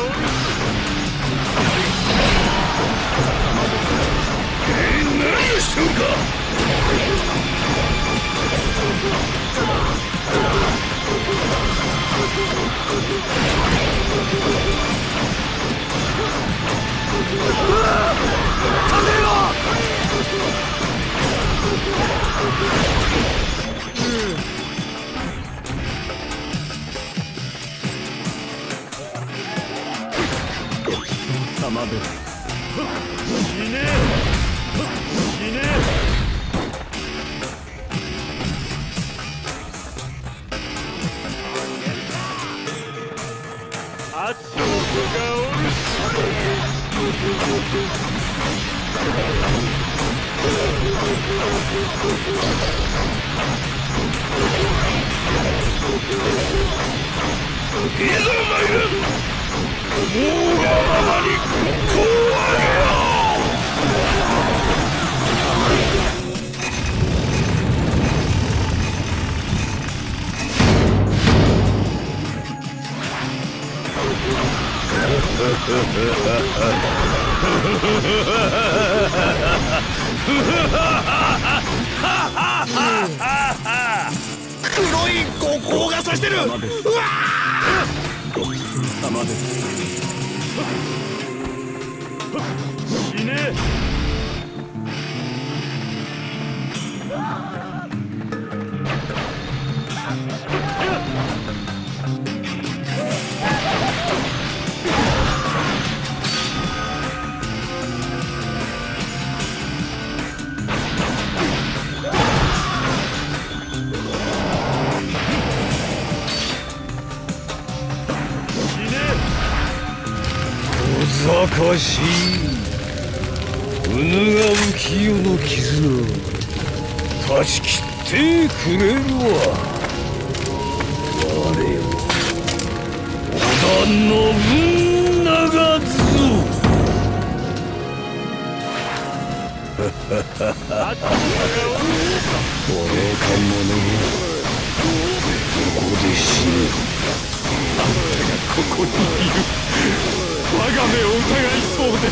何をしておるか。 様です。死ね。死ね。あっちの子がおる。 いざ参る。もうがままにこうあげよう。黒い五光がさしてる。うわ様です。 死ね。 小賢しいうぬが浮世の絆断ち切ってくれるわ。我を織田信長ぞ。愚か者よ、ここで死ね。あんたがここにいる。我が目を疑いそうです。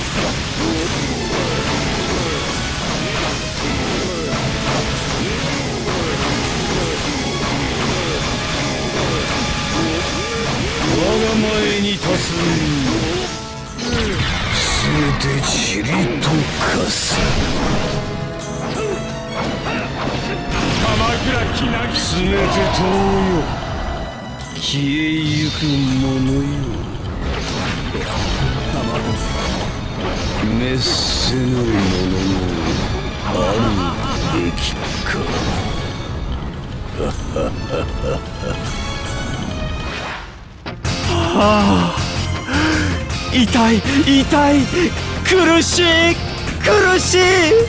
我が前に立つすべて塵と化す。 鎌倉木なぎすべて友よ、消えゆく者よ。滅せぬものもあるべきか。 ああ、痛い痛い、苦しい苦しい。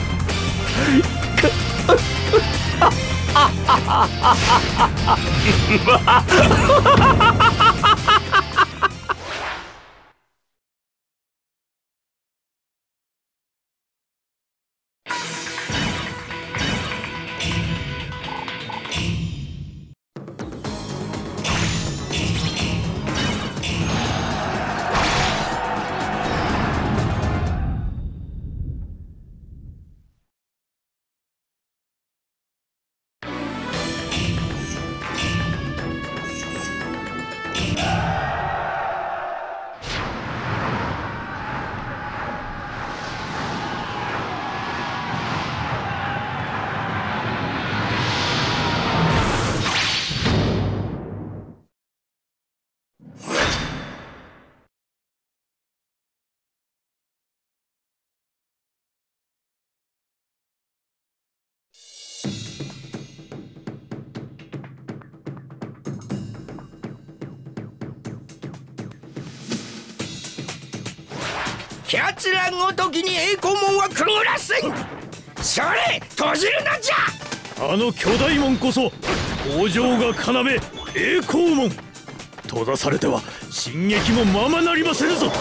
奴らごときに栄光門はくぐらせん。それ閉じるのじゃ。 あの巨大門こそ北条が要栄光門。閉ざされては進撃もままなりませぬぞ。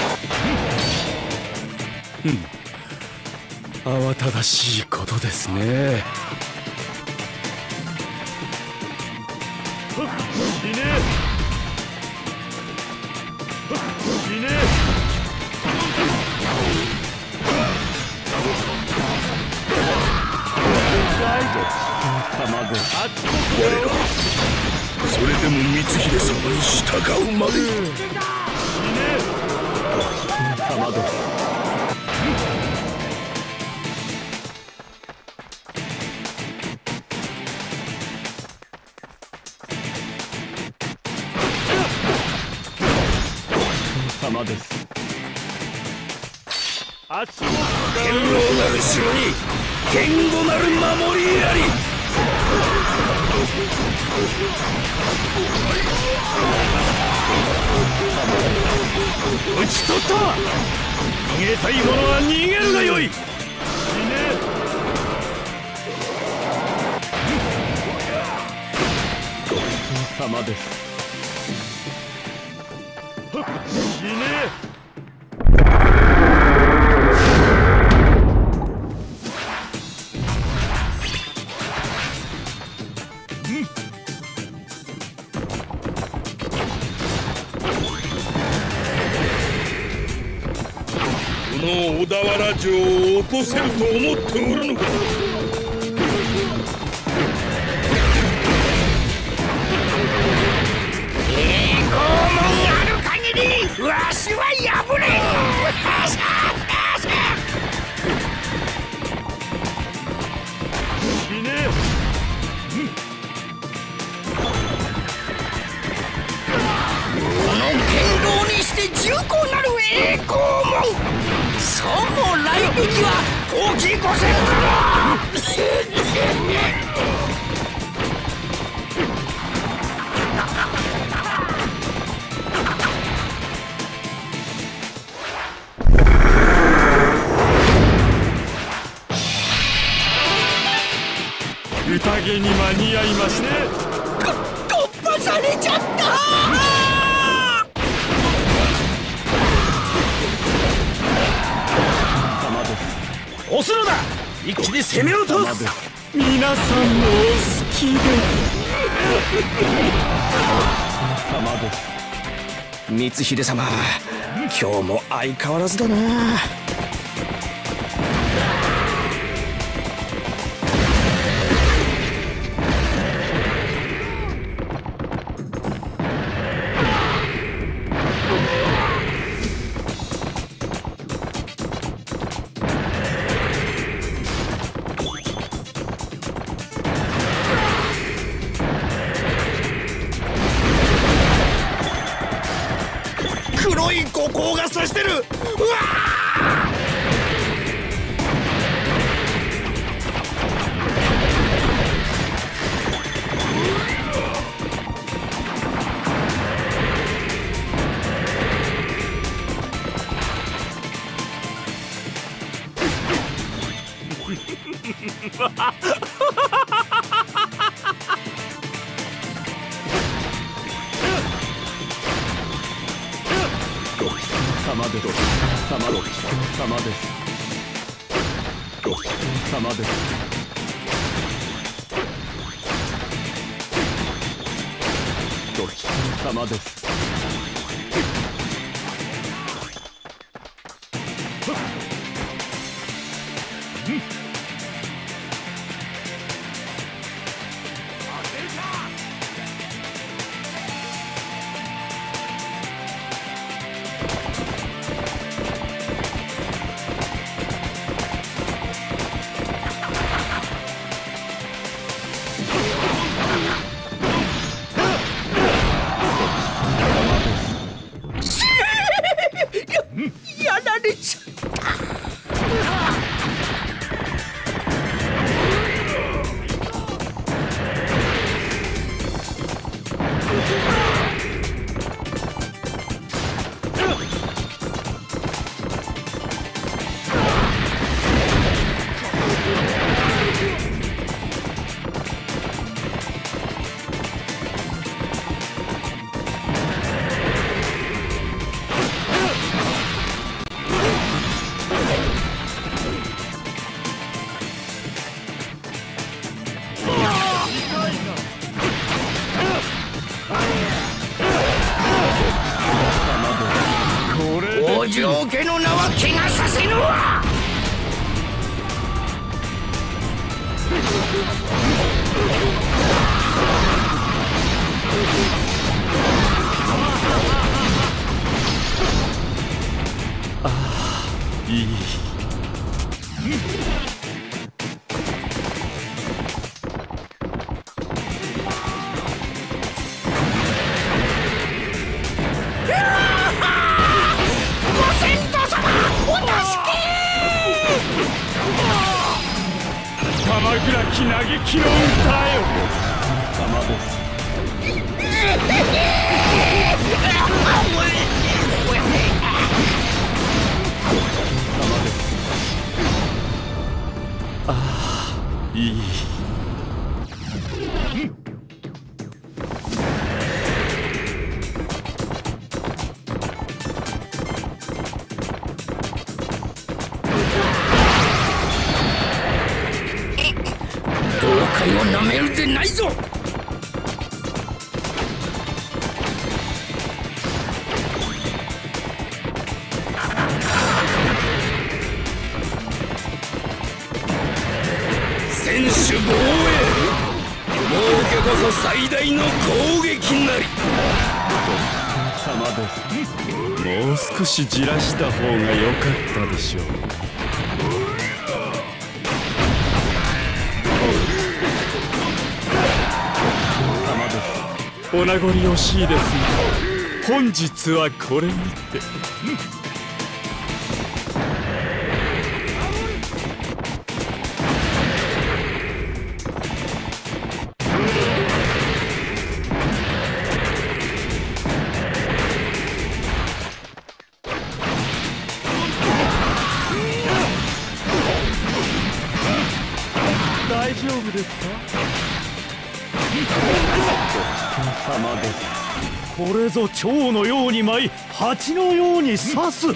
慌ただしいことですね。 死ね死ね。 我らそれでも光秀様に従うまで。 様です。 堅牢なる城に堅固なる守りあり。討ち取った。逃げたい者は逃げるがよい。 様です。死ね。 この小田原城を落とせると思っておるのか。栄光門ある限りにわしは破れいいね。 この剣道にして重厚なる栄光門、そうも来敵は後期5戦から宴に間に合いました。 突破されちゃった。押すのだ。一気に攻め落とす。 皆さんのお好きで。 光秀様、今日も相変わらずだな。黒い五光がさしてる。うわ様です。様です。様です。様です。 やられちゃった。北条家の名は怪我させぬわ。 ああ、いい。鎌倉喜嘆きの歌よ。様です。ああ、いい。 妖怪をなめるでないぞ。専守防衛、儲けこそ最大の攻撃なり。 もう少しじらした方が良かったでしょう。お名残惜しいですが、本日はこれにて。 大丈夫ですか？ これぞ蝶のように舞い蜂のように刺す。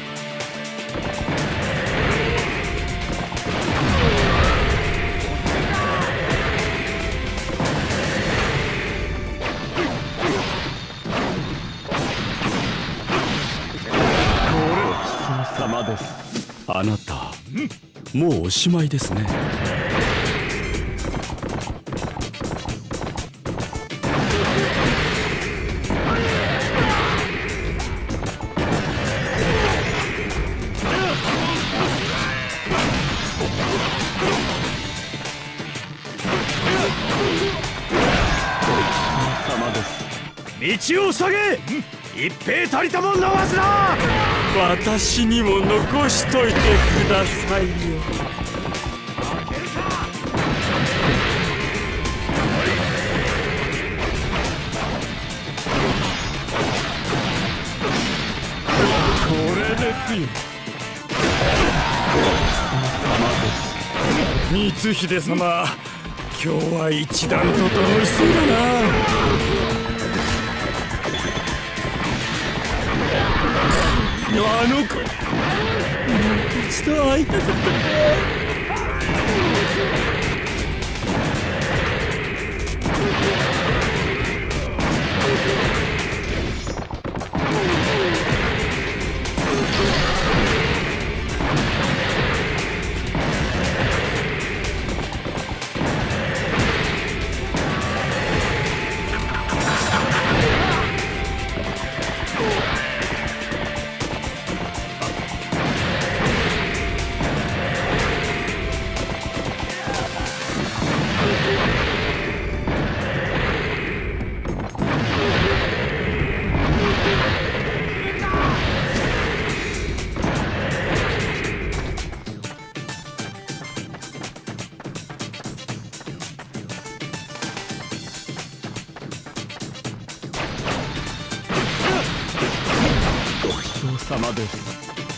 あなたもうおしまいですね。 道を塞げ、一兵たりとも逃すな。 私にも残しといてくださいよ。 これですよ。 光秀様、今日は一段と楽しそうだな。あの子、もう一度会いたかったね。 様です。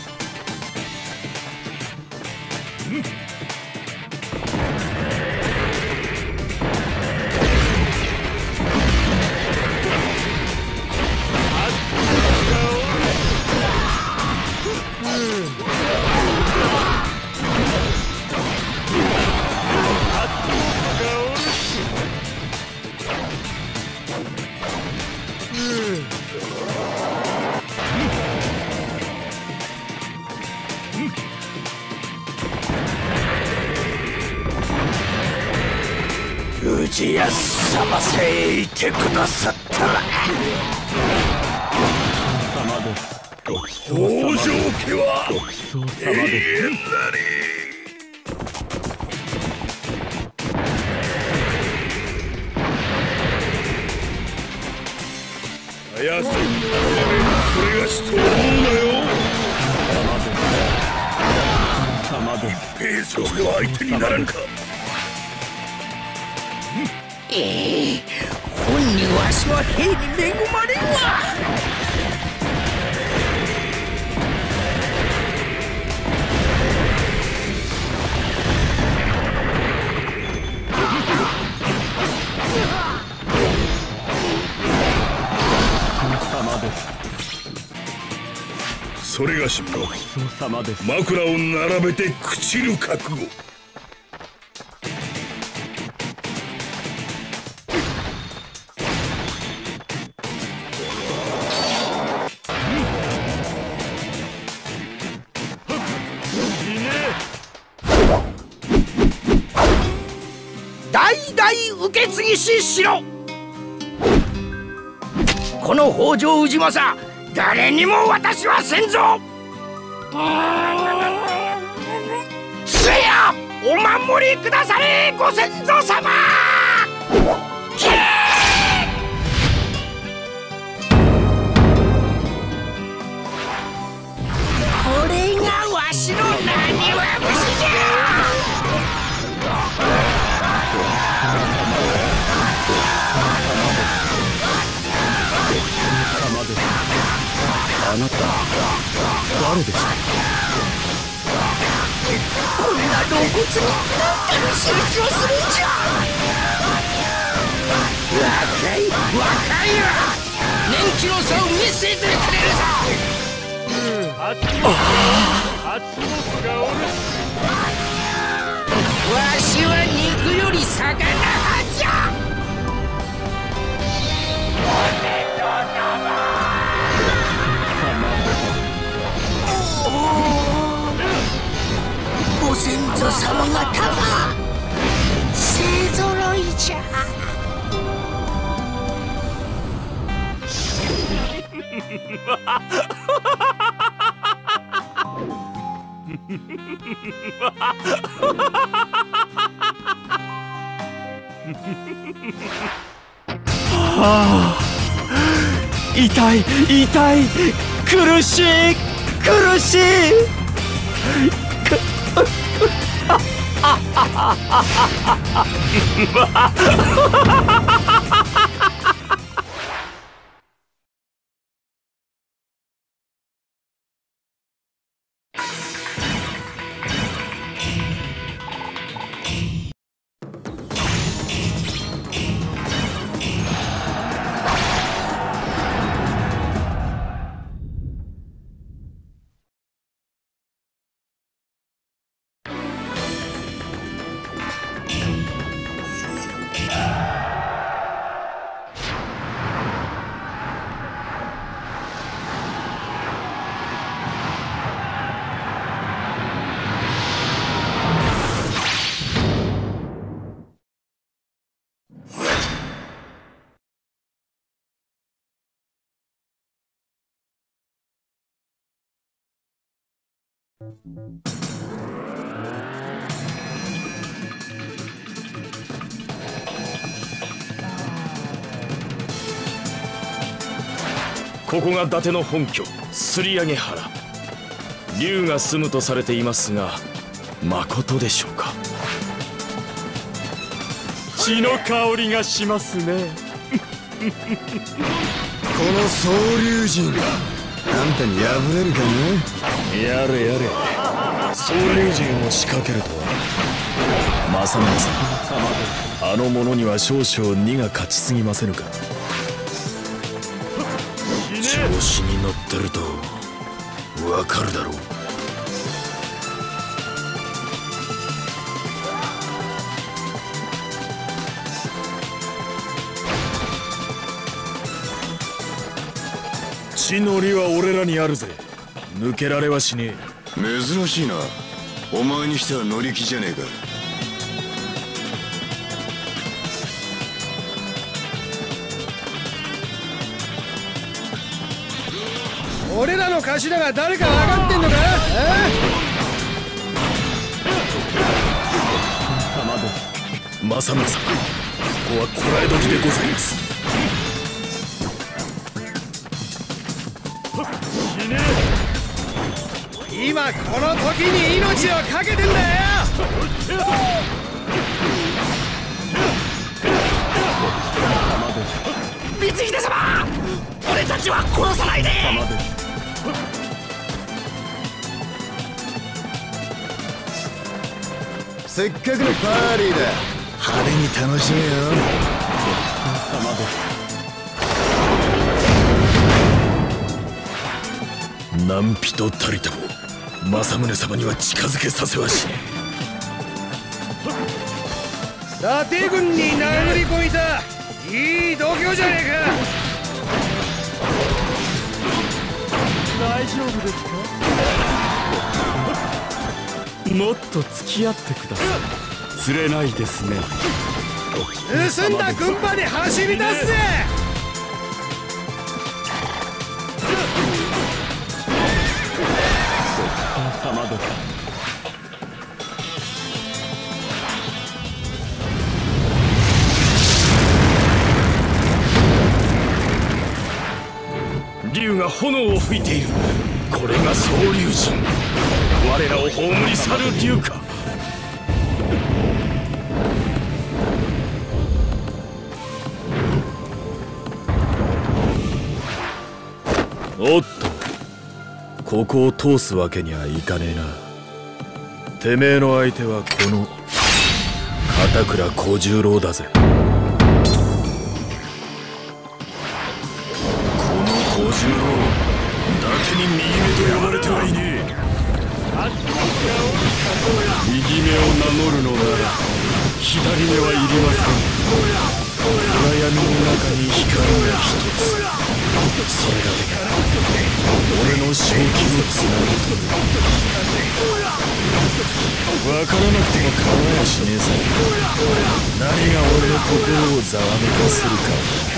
氏康様さえいてくださったら。北条家は永遠なり。綾瀬にそれがしと思うなよ。一平卒が相手にならんか。本人わしは兵に恵まれんわ。それがしも枕を並べて朽ちる覚悟。代々受け継ぎし城、この北条氏政誰にも私はせんぞ。せやお守りくだされご先祖様。これがわしのなにわ節じゃ。 あなた誰でした？ こんな露骨に何かの仕打ちをするんじゃ。若いわ。年季の差を見せてくれるぞ。 ハチモスがおる。 わしは肉より魚派じゃ。ご先祖様方が勢ぞろいじゃ。 痛い苦しいここが伊達の本拠摺上原。竜が住むとされていますが、まことでしょうか？ 血の香りがしますね。 この総龍神あんたに敗れるかな。やれやれ、総龍神を仕掛けるとは。正宗さん、あの者には少々荷が勝ちすぎませぬか。調子に乗ってるとわかるだろう。地の利は俺らにあるぜ。抜けられはしねえ。珍しいな、お前にしては乗り気じゃねえか。 俺らの頭が誰か分かってんのか？ 正宗さん、ここはこらえ時でございます。 今この時に命を懸けてんだよ。 光秀様、俺たちは殺さないで。 せっかくのパーリーだ、派手に楽しめよ。何人たりとも正宗様には近づけさせはしね伊達軍に殴り込いたいい度胸じゃねえか。 大丈夫ですか？もっと付き合ってください。釣れないですね。 盗んだ軍馬に走り出すぜ。 かまどか。竜が炎を吹いている。これが総龍神。我らを葬り去る竜か。おっと、ここを通すわけにはいかねえな。てめえの相手はこの片倉小十郎だぜ。この小十郎、伊達に右目と呼ばれてはいねえ。右目を名乗るのなら左目はいりません。暗闇の中に光が一つ。それだけが俺の正気をつなぐとる。分からなくても構やしねえさ。何が俺の心をざわめかするか。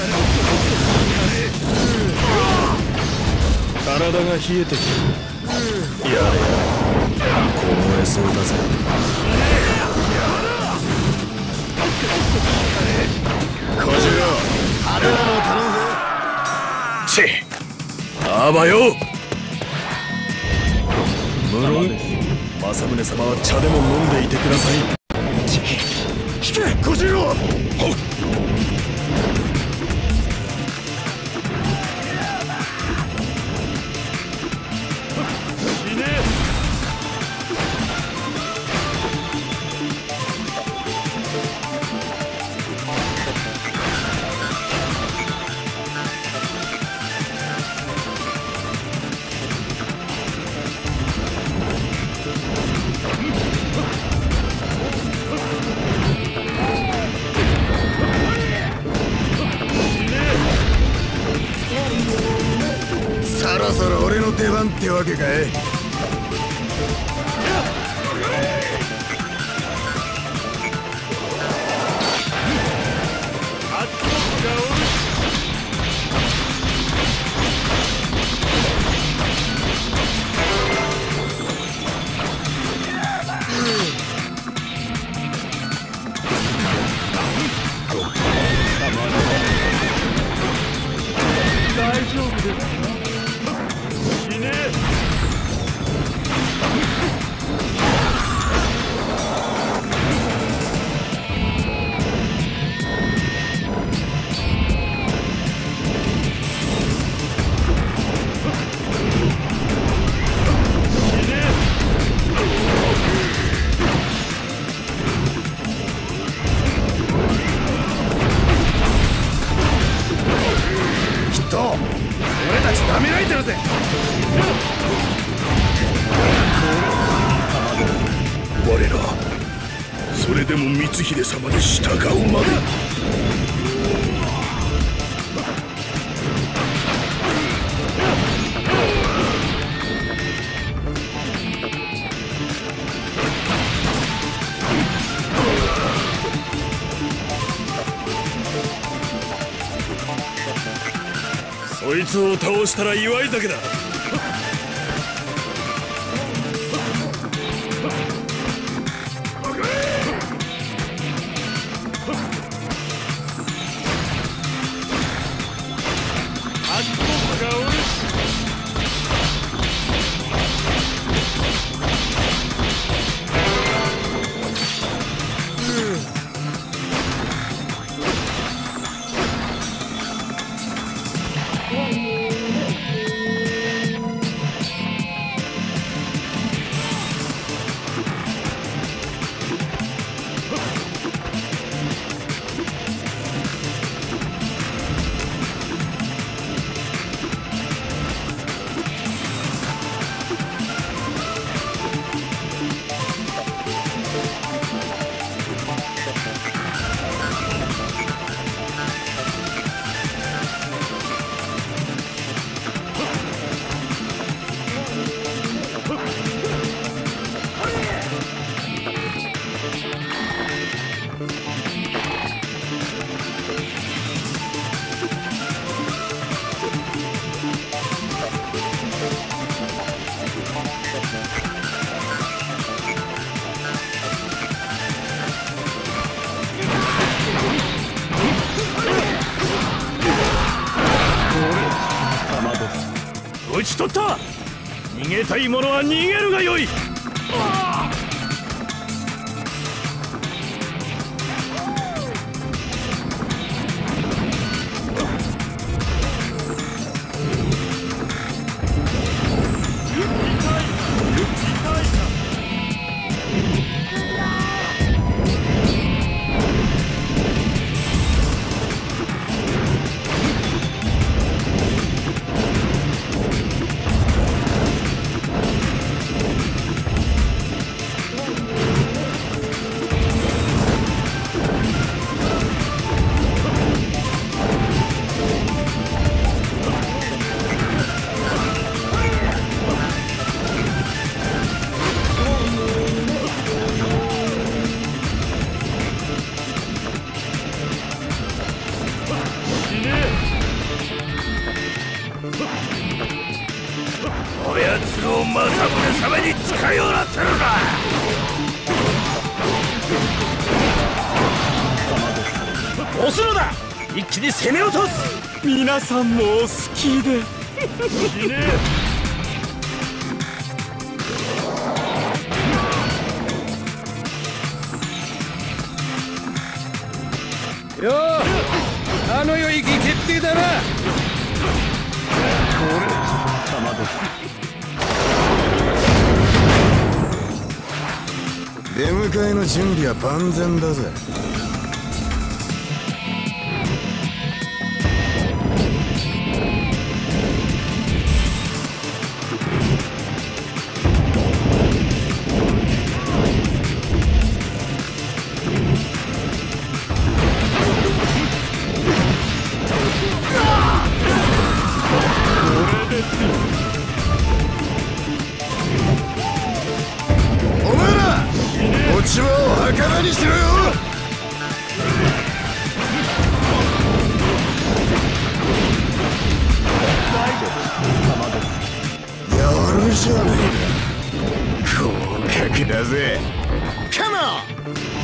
体が冷えてきてる。やれやれ、凍えそうだぜ。小十郎、あれらを頼むぞ。チッ、あばよ。無論政宗様は茶でも飲んでいてください。引け小十郎。ほっ。そろそろ俺の出番ってわけかい。 大丈夫ですか。死ねえ。 俺たち舐められてるぜ。我らそれでも光秀様に従うまで。そいつを倒したら祝い酒だ。 取った。逃げたい者は逃げるがよい。 こやつを政宗様に近寄らせるな。 押すのだ。一気に攻め落とす。皆さんもお好きで。死ねよう、あの世行き決定だな。出迎えの準備は万全だぜ。お前ら落ち葉を儚にしろよ。やるじゃねえか。合格だぜ。カモン。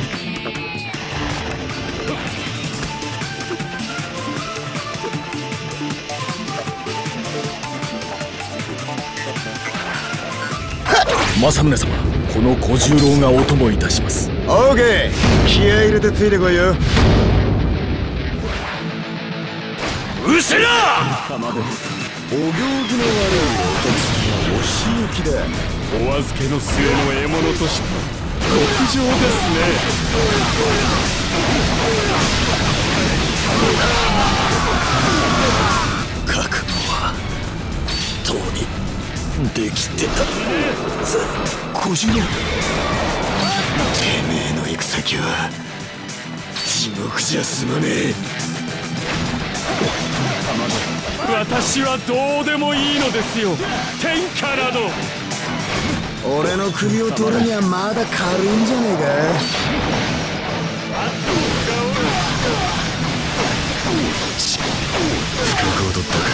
政宗様、この小十郎がお供いたします。 オーケー、気合い入れてついてこいよ。 うせな。 お行儀の悪いお手つきはお仕置きだ。 お預けの末の獲物として極上ですね。 覚悟はとうにできてた。小次郎、てめえの行く先は地獄じゃ済まねえ。 私はどうでもいいのですよ、天下など。 俺の首を取るにはまだ軽いんじゃねえか。不覚を取ったか。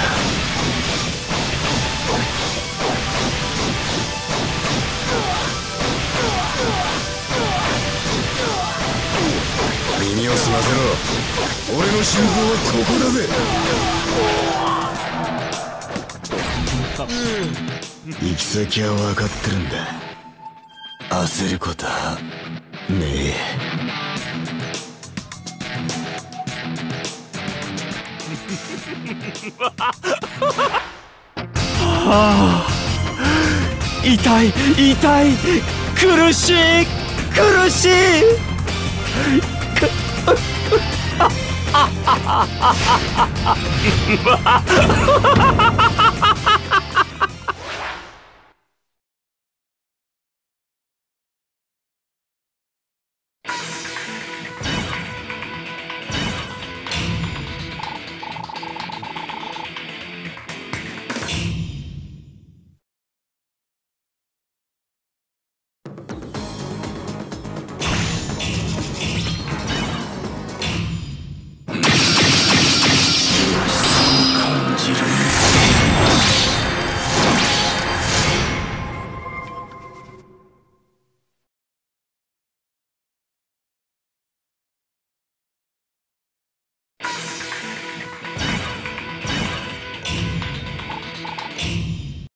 耳を澄ませろ。俺の心臓はここだぜ。行き先は分かってるんだ。焦ることはねえ。 痛い痛い、苦しい苦しい。